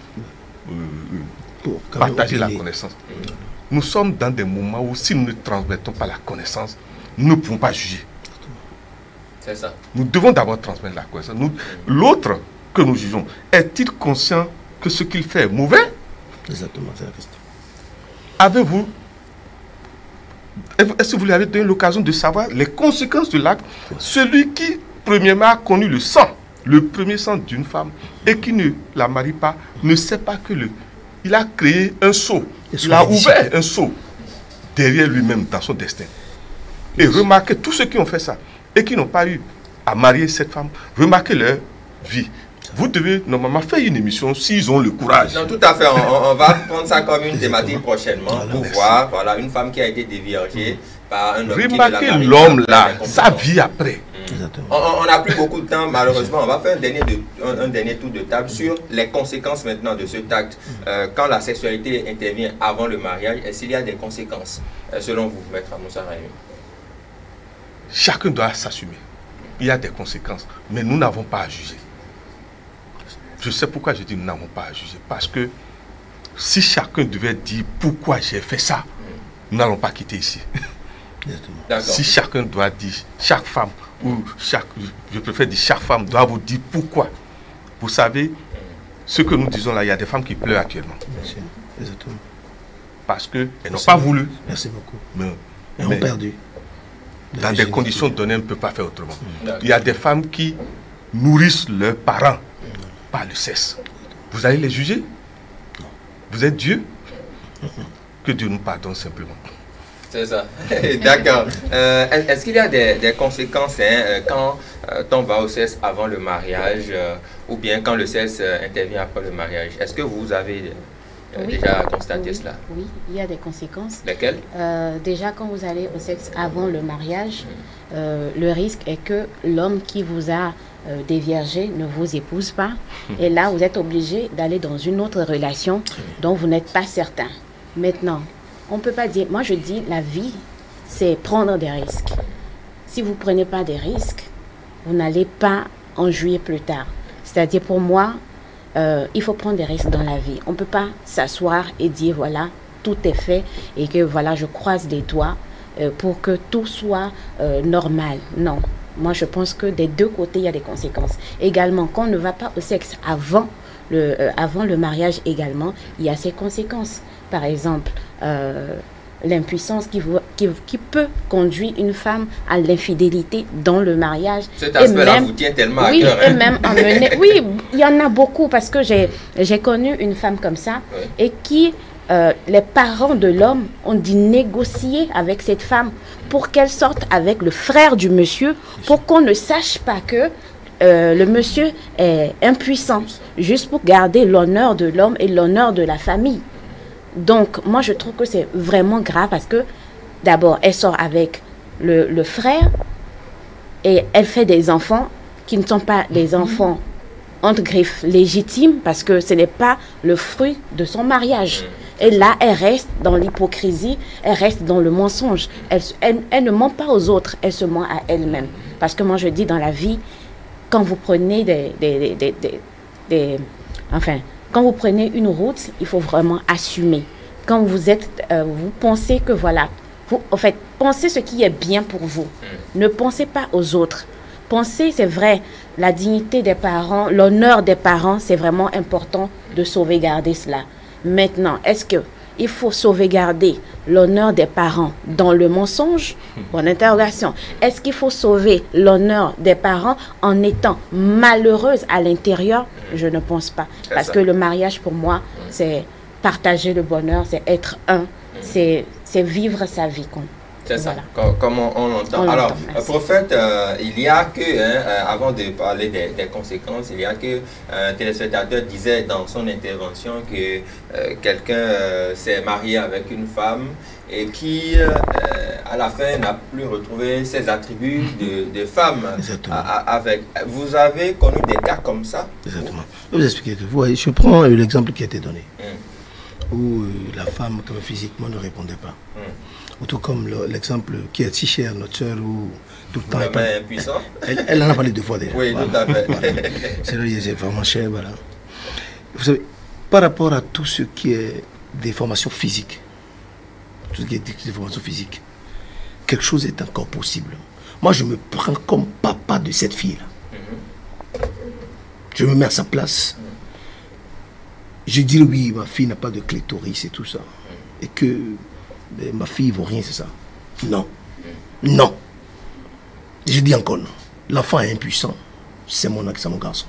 partager la connaissance. Nous sommes dans des moments où si nous ne transmettons pas la connaissance, nous ne pouvons pas juger. C'est ça. Nous devons d'abord transmettre la connaissance. L'autre que nous jugeons, est-il conscient que ce qu'il fait est mauvais? Exactement, c'est la question. avez-vous, est-ce que vous lui avez donné l'occasion de savoir les conséquences de l'acte? Celui qui, premièrement, a connu le sang, le premier sang d'une femme, et qui ne la marie pas, ne sait pas que il a créé un sceau. Il a ouvert un sceau derrière lui-même dans son destin. Et remarquez tous ceux qui ont fait ça et qui n'ont pas eu à marier cette femme, remarquez leur vie. Vous devez normalement faire une émission s'ils ont le courage. Non, tout à fait. On va prendre ça comme une thématique prochainement pour voir, voilà, une femme qui a été déviergée par un homme. Remarquez l'homme là, sa vie après. On n'a plus beaucoup de temps, malheureusement. On va faire un dernier tour de table sur les conséquences maintenant de cet acte. Quand la sexualité intervient avant le mariage, est-ce qu'il y a des conséquences, selon vous, Maître Moussa Raimi? Chacun doit s'assumer. Il y a des conséquences, mais nous n'avons pas à juger. Je sais pourquoi je dis nous n'avons pas à juger. Parce que si chacun devait dire pourquoi j'ai fait ça, nous n'allons pas quitter ici. Si chacun doit dire, chaque femme, ou je préfère dire chaque femme doit vous dire pourquoi. Vous savez, ce que nous disons là, il y a des femmes qui pleurent actuellement. Merci. Exactement. Parce qu'elles n'ont pas voulu. Merci beaucoup. Mais ont perdu. Dans des conditions données, on ne peut pas faire autrement. Il y a des femmes qui nourrissent leurs parents par le sexe. Vous allez les juger? Vous êtes Dieu? Que Dieu nous pardonne simplement. C'est ça. D'accord. Est-ce qu'il y a des conséquences quand on va au sexe avant le mariage ou bien quand le sexe intervient après le mariage? Est-ce que vous avez déjà constaté cela? Oui, il y a des conséquences. Lesquelles? Déjà, quand vous allez au sexe avant le mariage, le risque est que l'homme qui vous a déviergé ne vous épouse pas. Et là, vous êtes obligé d'aller dans une autre relation dont vous n'êtes pas certain. Maintenant, on ne peut pas dire... Moi, je dis, la vie, c'est prendre des risques. Si vous ne prenez pas des risques, vous n'allez pas en jouir plus tard. C'est-à-dire, pour moi, il faut prendre des risques dans la vie. On ne peut pas s'asseoir et dire, voilà, tout est fait et que, voilà, je croise les doigts pour que tout soit normal. Non. Moi, je pense que des deux côtés, il y a des conséquences. Également, quand on ne va pas au sexe avant le mariage également, il y a ses conséquences. Par exemple, l'impuissance qui peut conduire une femme à l'infidélité dans le mariage. Cet aspect-là vous tient tellement à cœur. Et même emmener... Oui, il y en a beaucoup parce que j'ai connu une femme comme ça et qui... les parents de l'homme ont dû négocier avec cette femme pour qu'elle sorte avec le frère du monsieur pour qu'on ne sache pas que le monsieur est impuissant, juste pour garder l'honneur de l'homme et l'honneur de la famille. Donc, moi, je trouve que c'est vraiment grave parce que, d'abord, elle sort avec le frère et elle fait des enfants qui ne sont pas des enfants, entre griffes, légitimes parce que ce n'est pas le fruit de son mariage. Et là, elle reste dans l'hypocrisie, elle reste dans le mensonge. Elle ne ment pas aux autres, elle se ment à elle-même. Parce que moi, je dis dans la vie, quand vous prenez quand vous prenez une route, il faut vraiment assumer. Quand vous pensez que voilà, en fait, pensez ce qui est bien pour vous. Ne pensez pas aux autres. Pensez, c'est vrai, la dignité des parents, l'honneur des parents, c'est vraiment important de sauvegarder cela. Maintenant, est-ce qu'il faut sauvegarder l'honneur des parents dans le mensonge? Bonne interrogation. Est-ce qu'il faut sauver l'honneur des parents en étant malheureuse à l'intérieur? Je ne pense pas. Parce que le mariage, pour moi, c'est partager le bonheur, c'est être un, c'est vivre sa vie. C'est ça, comme on l'entend. Alors, prophète, il y a que, avant de parler des conséquences, il y a que un téléspectateur disait dans son intervention que quelqu'un s'est marié avec une femme et qui, à la fin, n'a plus retrouvé ses attributs de femme. Avec. Vous avez connu des cas comme ça? Exactement. Je vais vous expliquer. Vous voyez, je prends l'exemple qui a été donné, où la femme, comme physiquement, ne répondait pas. Ou tout comme l'exemple qui est si cher, notre soeur, où tout le temps... Elle en a parlé 2 fois déjà. Oui, tout à fait. Voilà. C'est vraiment cher, voilà. Vous savez, par rapport à tout ce qui est des formations physiques, tout ce qui est des formations physiques, quelque chose est encore possible. Moi, je me prends comme papa de cette fille-là. Je me mets à sa place. Je dis oui, ma fille n'a pas de clitoris et tout ça. et que ma fille ne vaut rien, c'est ça. Non. Non. Je dis encore non. L'enfant est impuissant. C'est mon garçon.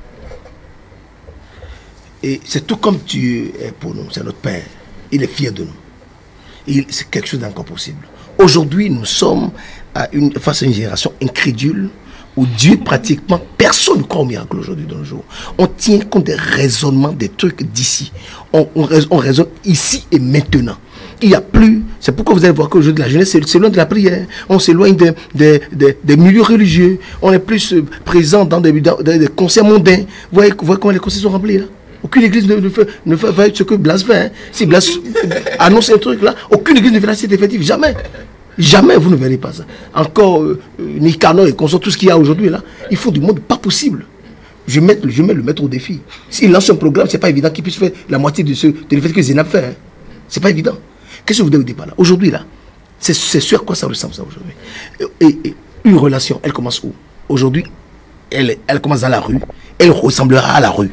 Et c'est tout comme Dieu est pour nous. C'est notre Père. Il est fier de nous. C'est quelque chose d'encore possible. Aujourd'hui, nous sommes face à une génération incrédule où Dieu, pratiquement, personne ne croit au miracle aujourd'hui dans le jour. On tient compte des raisonnements, des trucs d'ici. On raisonne ici et maintenant. Il n'y a plus... C'est pourquoi vous allez voir qu'aujourd'hui, la jeunesse s'éloigne de la prière. On s'éloigne des milieux religieux. On est plus présent dans des concerts mondains. Vous voyez comment les concerts sont remplis là? Aucune église ne fait ce que Blas fait. Hein. Si Blas annonce un truc là, aucune église ne fait cet effectif. Jamais. Jamais vous ne verrez pas ça. Encore Nicanor et consort, tout ce qu'il y a aujourd'hui là, il faut du monde pas possible. Je mets le maître au défi. S'il lance un programme, c'est pas évident qu'il puisse faire la moitié de l'effet que Zénab fait. Hein. C'est pas évident. Qu'est-ce que vous devez dire par là? Aujourd'hui là, c'est ce à quoi ça ressemble ça aujourd'hui. Et une relation, elle commence où? Aujourd'hui, elle commence dans la rue. Elle ressemblera à la rue.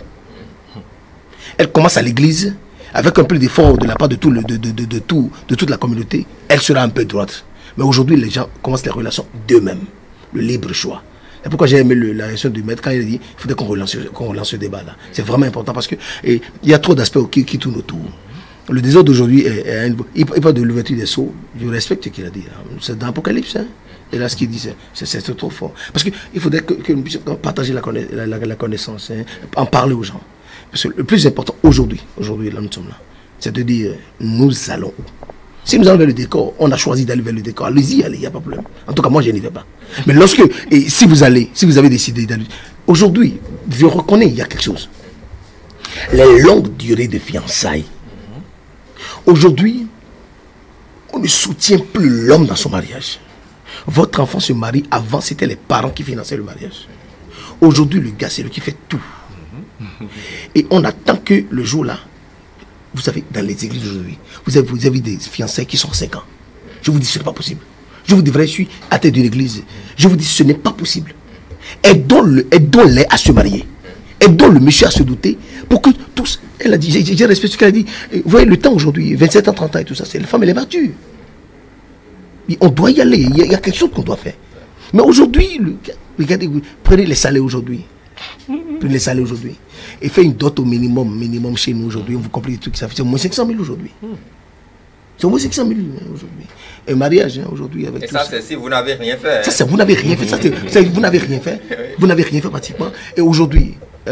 Elle commence à l'église, avec un peu d'effort de la part de toute la communauté, elle sera un peu droite. Mais aujourd'hui, les gens commencent les relations d'eux-mêmes. Le libre choix. C'est pourquoi j'ai aimé la réaction du maître quand il a dit il faudrait qu'on relance ce débat-là. C'est vraiment important parce qu'il y a trop d'aspects qui tournent autour. Le désordre d'aujourd'hui, il parle de l'ouverture des sceaux. Je respecte ce qu'il a dit. C'est dans l'Apocalypse. Hein. Et là, ce qu'il dit, c'est trop fort. Parce qu'il faudrait que nous puissions partager la connaissance, hein, en parler aux gens. Parce que le plus important aujourd'hui, là nous sommes là, c'est de dire nous allons où. Si nous allons vers le décor, on a choisi d'aller vers le décor. Allez-y, il n'y a pas de problème. En tout cas, moi, je n'y vais pas. Mais si vous avez décidé d'aller. Aujourd'hui, je reconnais, il y a quelque chose. Les longues durées de fiançailles. Aujourd'hui, on ne soutient plus l'homme dans son mariage. Votre enfant se marie, avant c'était les parents qui finançaient le mariage. Aujourd'hui, le gars, c'est lui qui fait tout. Et on attend que le jour là, vous savez, dans les églises aujourd'hui, vous avez des fiançailles qui sont 5 ans. Je vous dis, ce n'est pas possible. Je vous dis, vrai, je suis à tête d'une église. Je vous dis, ce n'est pas possible. Aidons-les à se marier. Aidons le monsieur à se douter pour que tous. Elle a dit, j'ai respecté ce qu'elle a dit. Vous voyez, le temps aujourd'hui, 27 ans, 30 ans et tout ça, c'est la femme, elle est mature. On doit y aller. Il y a quelque chose qu'on doit faire. Mais aujourd'hui, regardez, prenez les salaires aujourd'hui. Prenez les salaires aujourd'hui. Et faites une dot au minimum chez nous aujourd'hui. On vous comprenez les trucs, ça fait au moins 500 000 aujourd'hui. C'est au moins 500 000 aujourd'hui. Un mariage aujourd'hui avec. Et ça, c'est si vous n'avez rien fait. Ça, c'est vous n'avez rien fait. Ça, vous n'avez rien fait. Vous n'avez rien fait pratiquement. Et aujourd'hui,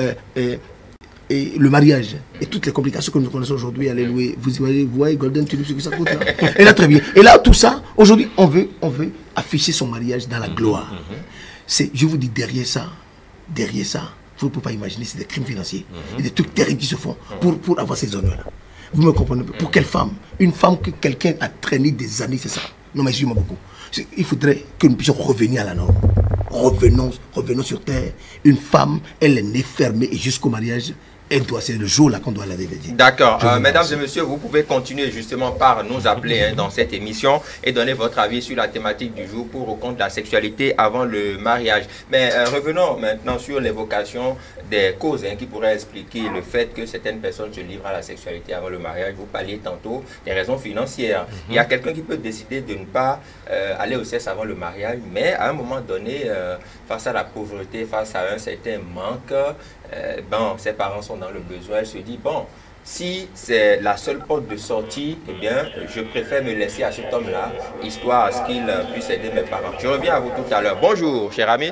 et le mariage et toutes les complications que nous connaissons aujourd'hui, alléluia. Vous voyez Golden Tulip, ce que ça coûte là. Et là, très bien. Et là, tout ça, aujourd'hui, on veut afficher son mariage dans la gloire. Je vous dis, derrière ça, vous ne pouvez pas imaginer, c'est des crimes financiers. Et des trucs terribles qui se font pour avoir ces honneurs-là. Vous me comprenez? Pour quelle femme? Une femme que quelqu'un a traîné des années, c'est ça? Non, mais excusez-moi beaucoup. Il faudrait que nous puissions revenir à la norme. Revenons sur terre. Une femme, elle est née fermée et jusqu'au mariage, c'est le jour là qu'on doit la réveiller. D'accord. Mesdames et messieurs, vous pouvez continuer justement par nous appeler dans cette émission et donner votre avis sur la thématique du jour pour au compte de la sexualité avant le mariage. Mais revenons maintenant sur l'évocation des causes qui pourraient expliquer le fait que certaines personnes se livrent à la sexualité avant le mariage. Vous parliez tantôt des raisons financières. Il y a quelqu'un qui peut décider de ne pas aller au sexe avant le mariage, mais à un moment donné, face à la pauvreté, face à un certain manque, ses parents sont dans le besoin, elle se dit, bon, si c'est la seule porte de sortie, eh bien, je préfère me laisser à cet homme-là, histoire à ce qu'il puisse aider mes parents. Je reviens à vous tout à l'heure. Bonjour, cher ami.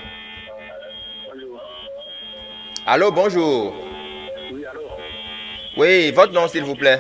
Allô, bonjour. Oui, allô. Oui, votre nom, s'il vous plaît.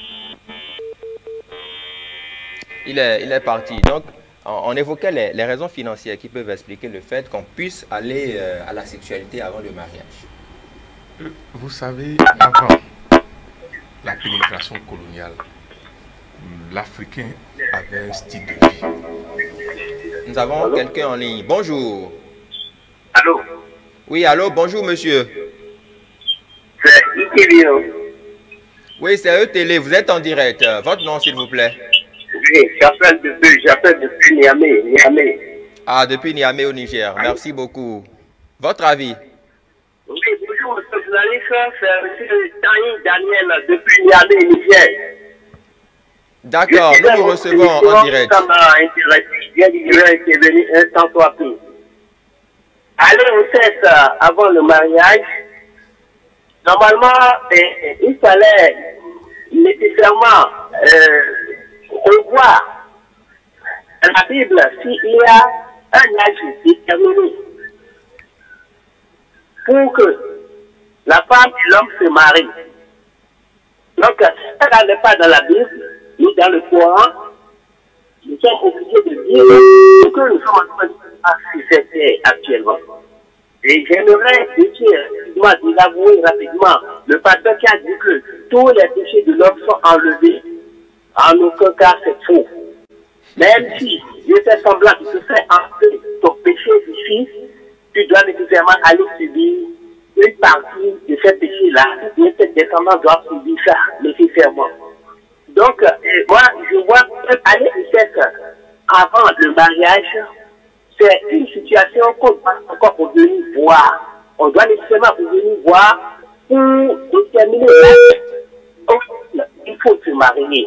Il est parti. Donc, on évoquait les raisons financières qui peuvent expliquer le fait qu'on puisse aller à la sexualité avant le mariage. Vous savez, avant la pénétration coloniale, l'Africain avait un style de vie. Nous avons quelqu'un en ligne. Bonjour. Allô? Oui, allô, bonjour monsieur. C'est Itilio. Oui, c'est E-Télé, vous êtes en direct. Votre nom, s'il vous plaît. Oui, j'appelle depuis Niamey. Ah, depuis Niamey au Niger. Merci beaucoup. Votre avis? Oui, bonjour, journaliste, c'est M. Taï Daniel depuis Niamey, Niger. D'accord, nous vous recevons en direct. Ça m'a intéressé. Je suis venu un temps soit plus. Aller au sexe avant le mariage, normalement, il fallait nécessairement revoir la Bible s'il y a un âge déterminé pour que la femme et l'homme se marient. Donc, si ça n'est pas dans la Bible, ni dans le Coran, nous sommes obligés de dire ce que nous sommes en train de faire actuellement. Et j'aimerais d'avouer rapidement le pasteur qui a dit que tous les péchés de l'homme sont enlevés. En aucun cas, c'est faux. Même si Dieu fait semblant que tu fais enlever ton péché ici, tu dois nécessairement aller subir une partie de ces péchés-là. Et tes descendants doivent subir ça nécessairement. Donc, moi, je vois aller au sexe avant le mariage, c'est une situation qu'on doit encore revenir voir. On doit nécessairement revenir voir pour déterminer l'âge. Il faut se marier.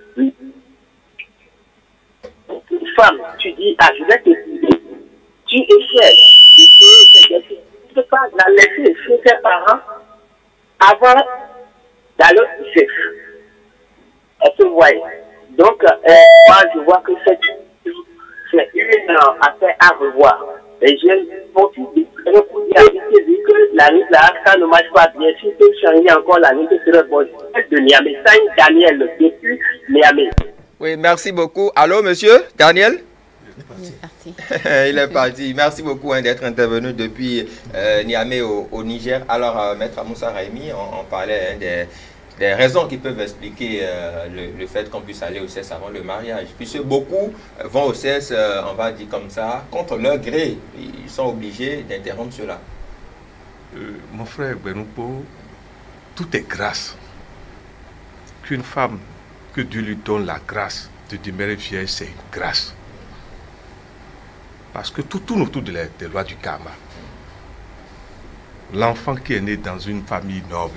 Une femme, tu dis, ah, je vais te dire, tu essaies, tu ne peux pas la laisser chez ses parents avant d'aller au sexe. Est-ce que vous voyez? Donc, moi, je vois que c'est une affaire à revoir. Et je continue de dire que la nuit là, ça ne marche pas bien. Si tu peux changer encore la nuit, ce serait bon. De Niamey, Daniel, depuis Niamey. Oui, merci beaucoup. Allô, monsieur Daniel? Il est parti. Il est parti. Merci beaucoup d'être intervenu depuis Niamey au Niger. Alors, Maître Moussa Raimi, on parlait des raisons qui peuvent expliquer le fait qu'on puisse aller au CES avant le mariage. Puisque beaucoup vont au CES, on va dire comme ça, contre leur gré. Ils sont obligés d'interrompre cela. Mon frère Benoupo, tout est grâce. Qu'une femme, que Dieu lui donne la grâce de demeurer vierge, c'est une grâce. Parce que tout tourne autour des lois du karma. L'enfant qui est né dans une famille noble,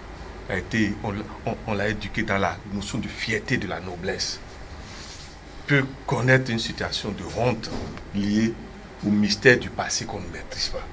on l'a éduqué dans la notion de fierté de la noblesse, peut connaître une situation de honte liée au mystère du passé qu'on ne maîtrise pas.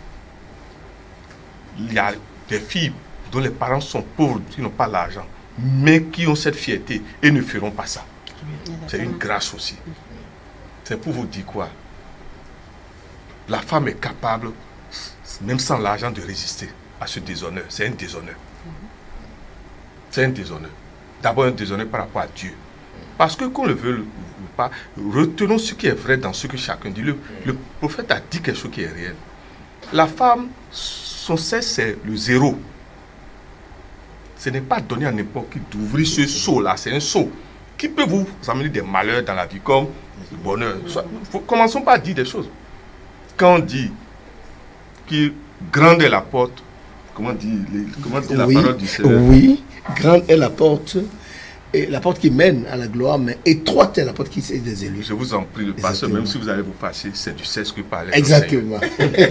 Il y a des filles dont les parents sont pauvres, qui n'ont pas l'argent, mais qui ont cette fierté et ne feront pas ça. C'est une grâce aussi. C'est pour vous dire quoi? La femme est capable, même sans l'argent, de résister à ce déshonneur. C'est un déshonneur. C'est un déshonneur. D'abord un déshonneur par rapport à Dieu. Parce que qu'on le veut ou pas, retenons ce qui est vrai dans ce que chacun dit. Le prophète a dit quelque chose qui est réel. La femme, son sexe, c'est le zéro. Ce n'est pas donné à n'importe qui d'ouvrir ce seau-là. C'est un seau qui peut vous amener des malheurs dans la vie comme le bonheur. Commençons par dire des choses. Quand on dit que grande est la porte, comment dit la parole du Seigneur? Oui, grande est la porte qui mène à la gloire, mais étroite est la porte qui est des élus. Je vous en prie, le pasteur, même si vous allez vous fâcher, c'est du sexe que parlait. Exactement.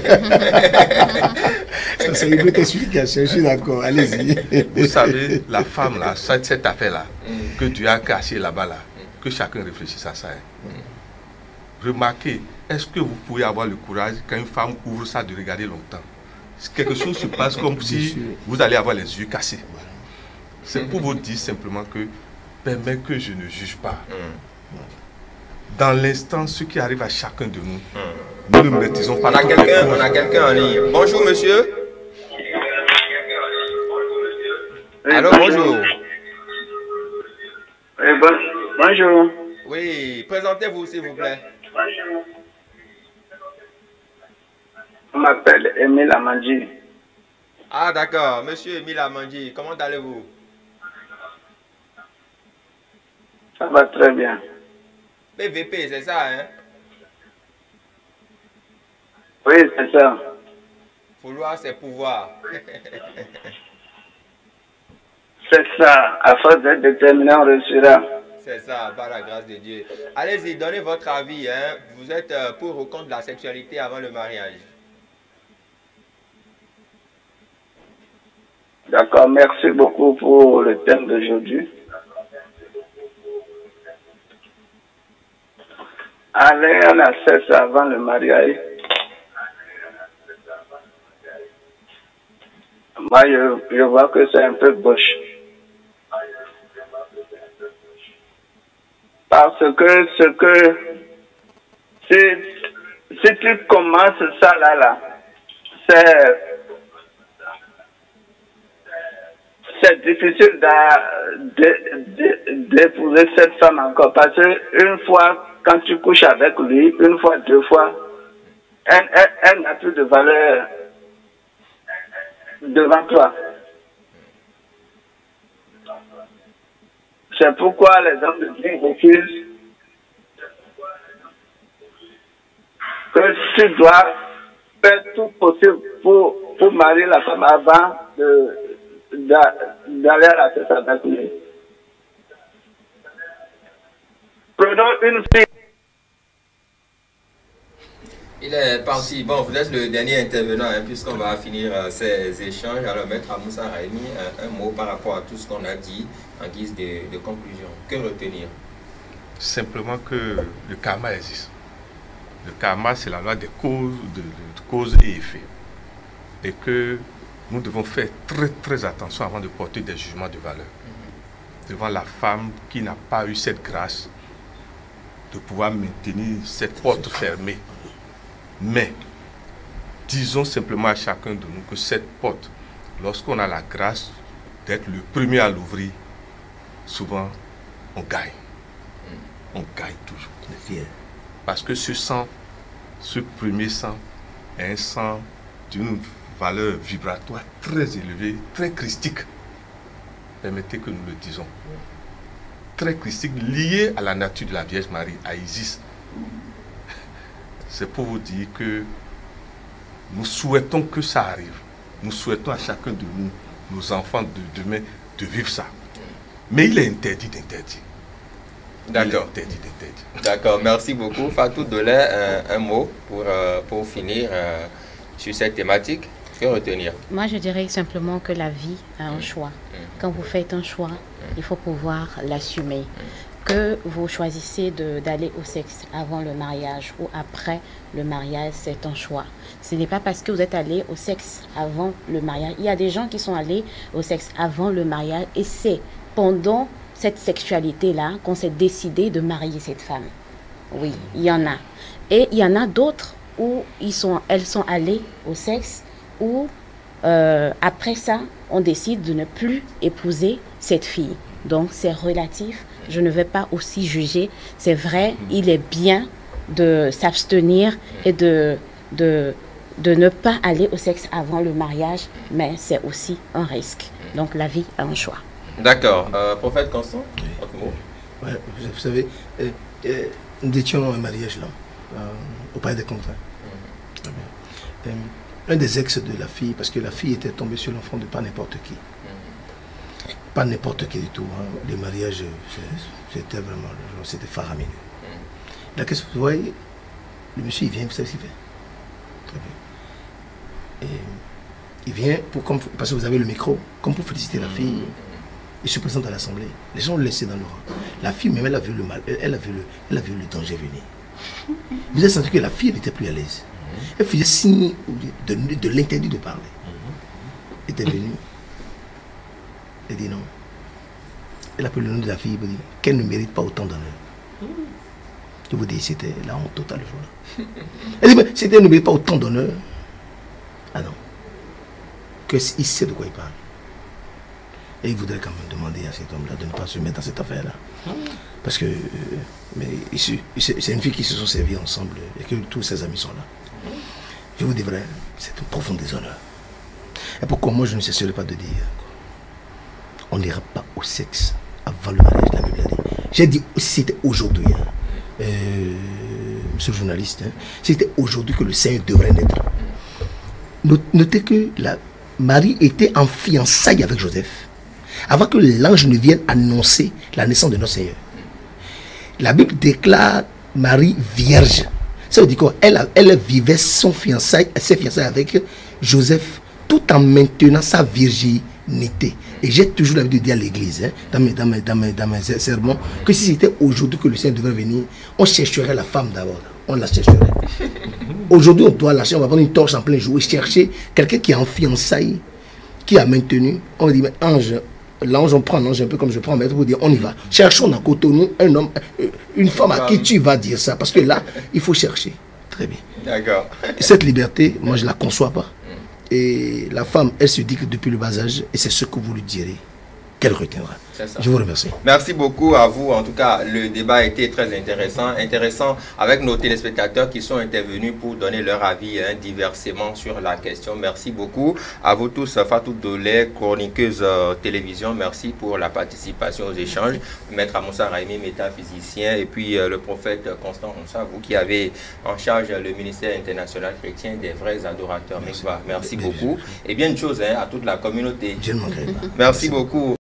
Ça, c'est une autre explication, je suis d'accord. Allez-y. Vous savez, la femme, là, cette affaire-là, que Dieu a cachée là-bas, là, que chacun réfléchisse à ça. Remarquez, est-ce que vous pouvez avoir le courage, quand une femme ouvre ça, de regarder longtemps? Quelque chose se passe comme si vous allez avoir les yeux cassés. C'est pour vous dire simplement que permet que je ne juge pas. Dans l'instant, ce qui arrive à chacun de nous, nous ne maîtrisons pas. On a quelqu'un en ligne. Bonjour, monsieur. Allô, bonjour. Bonjour. Oui, présentez-vous, s'il vous plaît. Je m'appelle Emile Amandji. Ah, d'accord. Monsieur Emile Amandji, comment allez-vous? Ça va très bien. PVP, c'est ça, hein? Oui, c'est ça. Vouloir, c'est pouvoir. C'est ça. À force d'être déterminé, on réussira. C'est ça, par la grâce de Dieu. Allez-y, donnez votre avis, hein? Vous êtes pour ou contre la sexualité avant le mariage? D'accord, merci beaucoup pour le thème d'aujourd'hui. aller en sexe avant le mariage. Moi, je vois que c'est un peu gauche. Parce que si tu commences ça là, c'est difficile d'épouser cette femme encore. Parce qu'une fois, quand tu couches avec lui, une fois, deux fois, elle n'a plus de valeur devant toi. C'est pourquoi les hommes de Dieu refusent que tu dois faire tout possible pour marier la femme avant d'aller à la fête avec lui. Prenons une fille. Il est parti. Bon, vous êtes le dernier intervenant, hein, puisqu'on va finir ces échanges. Alors, Maître Moussa Raimi, un mot par rapport à tout ce qu'on a dit en guise de conclusion. Que retenir? Simplement que le karma existe. Le karma, c'est la loi des causes, de cause et effet. Et que nous devons faire très très attention avant de porter des jugements de valeur devant la femme qui n'a pas eu cette grâce de pouvoir maintenir cette porte fermée. Mais disons simplement à chacun de nous que cette porte, lorsqu'on a la grâce d'être le premier à l'ouvrir, souvent on gagne. On gagne toujours. Parce que ce sang, ce premier sang, est un sang d'une valeur vibratoire très élevée, très christique. Permettez que nous le disons. Très christique, lié à la nature de la Vierge Marie, à Isis. C'est pour vous dire que nous souhaitons que ça arrive. Nous souhaitons à chacun de nous, nos enfants de demain, de vivre ça. Mais il est interdit d'interdire. D'accord. D'accord, merci beaucoup. Fatou Dolay, un mot pour finir sur cette thématique. Que retenir? Moi, je dirais simplement que la vie a un choix. Quand vous faites un choix, il faut pouvoir l'assumer. Que vous choisissez d'aller au sexe avant le mariage ou après le mariage, c'est un choix. Ce n'est pas parce que vous êtes allé au sexe avant le mariage. Il y a des gens qui sont allés au sexe avant le mariage et c'est pendant cette sexualité-là qu'on s'est décidé de marier cette femme. Oui, il y en a. Et il y en a d'autres où elles sont allées au sexe où après ça, on décide de ne plus épouser cette fille. Donc c'est relatif. Je ne vais pas aussi juger. C'est vrai, il est bien de s'abstenir et de ne pas aller au sexe avant le mariage, mais c'est aussi un risque. Donc la vie a un choix. D'accord. Prophète Constant, ouais, vous savez, nous étions un mariage là, au palais des Confins. Un des ex de la fille, parce que la fille était tombée sur l'enfant de pas n'importe qui. Pas n'importe qui du tout. Hein. Les mariages, c'était vraiment, c'était faramineux. Là, qu'est-ce que vous voyez? Le monsieur, il vient, vous savez ce qu'il fait? Très bien. Et il vient, parce que vous avez le micro, comme pour féliciter la fille, il se présente à l'assemblée. Les gens le laissaient dans le rang. La fille, même, elle a vu le mal, elle a vu le danger venir. Vous avez senti que la fille n'était plus à l'aise. Elle faisait signe de l'interdit de parler. Elle était venue. Elle dit non. Elle appelle le nom de la fille, elle dit qu'elle ne mérite pas autant d'honneur. Je vous dis, c'était la honte totale le jour-là. Elle dit, mais si elle ne mérite pas autant d'honneur, ah non. Il sait de quoi il parle. Et il voudrait quand même demander à cet homme-là de ne pas se mettre dans cette affaire-là. Parce que c'est une fille qui se sont servies ensemble et que tous ses amis sont là. Je vous dis vrai, c'est un profond déshonneur. Et pourquoi moi je ne cesserai pas de dire on n'ira pas au sexe avant le mariage, la Bible a dit. J'ai dit, si c'était aujourd'hui, monsieur le journaliste, si c'était aujourd'hui que le Seigneur devrait naître. Notez que Marie était en fiançailles avec Joseph avant que l'ange ne vienne annoncer la naissance de notre Seigneur. La Bible déclare Marie vierge. Ça veut dire quoi? Elle vivait ses fiançailles avec Joseph tout en maintenant sa virginité. Et j'ai toujours l'habitude de dire à l'église, hein, dans mes sermons, que si c'était aujourd'hui que le Seigneur devait venir, on chercherait la femme d'abord. On la chercherait. Aujourd'hui, on doit lâcher, on va prendre une torche en plein jour et chercher quelqu'un qui est en fiançailles, qui a maintenu. On dit, mais ange, l'ange, on prend l'ange un peu comme je prends maître pour dire, on y va. Cherchons dans Cotonou un homme, une femme à qui tu vas dire ça. Parce que là, il faut chercher. Très bien. D'accord. Cette liberté, moi, je ne la conçois pas. Et la femme, elle se dit que depuis le bas âge, et c'est ce que vous lui direz, qu'elle retiendra. Je vous remercie. Merci beaucoup à vous. En tout cas, le débat a été très intéressant. Intéressant avec nos téléspectateurs qui sont intervenus pour donner leur avis diversément sur la question. Merci beaucoup à vous tous. Fatou Dolé, chroniqueuse télévision. Merci pour la participation aux échanges. Maître Amoussa Raimi, métaphysicien. Et puis le prophète Constant Moussa, vous qui avez en charge le ministère international chrétien des vrais adorateurs. Merci beaucoup. Et bien une chose à toute la communauté. Je ne manquerai pas. Merci beaucoup.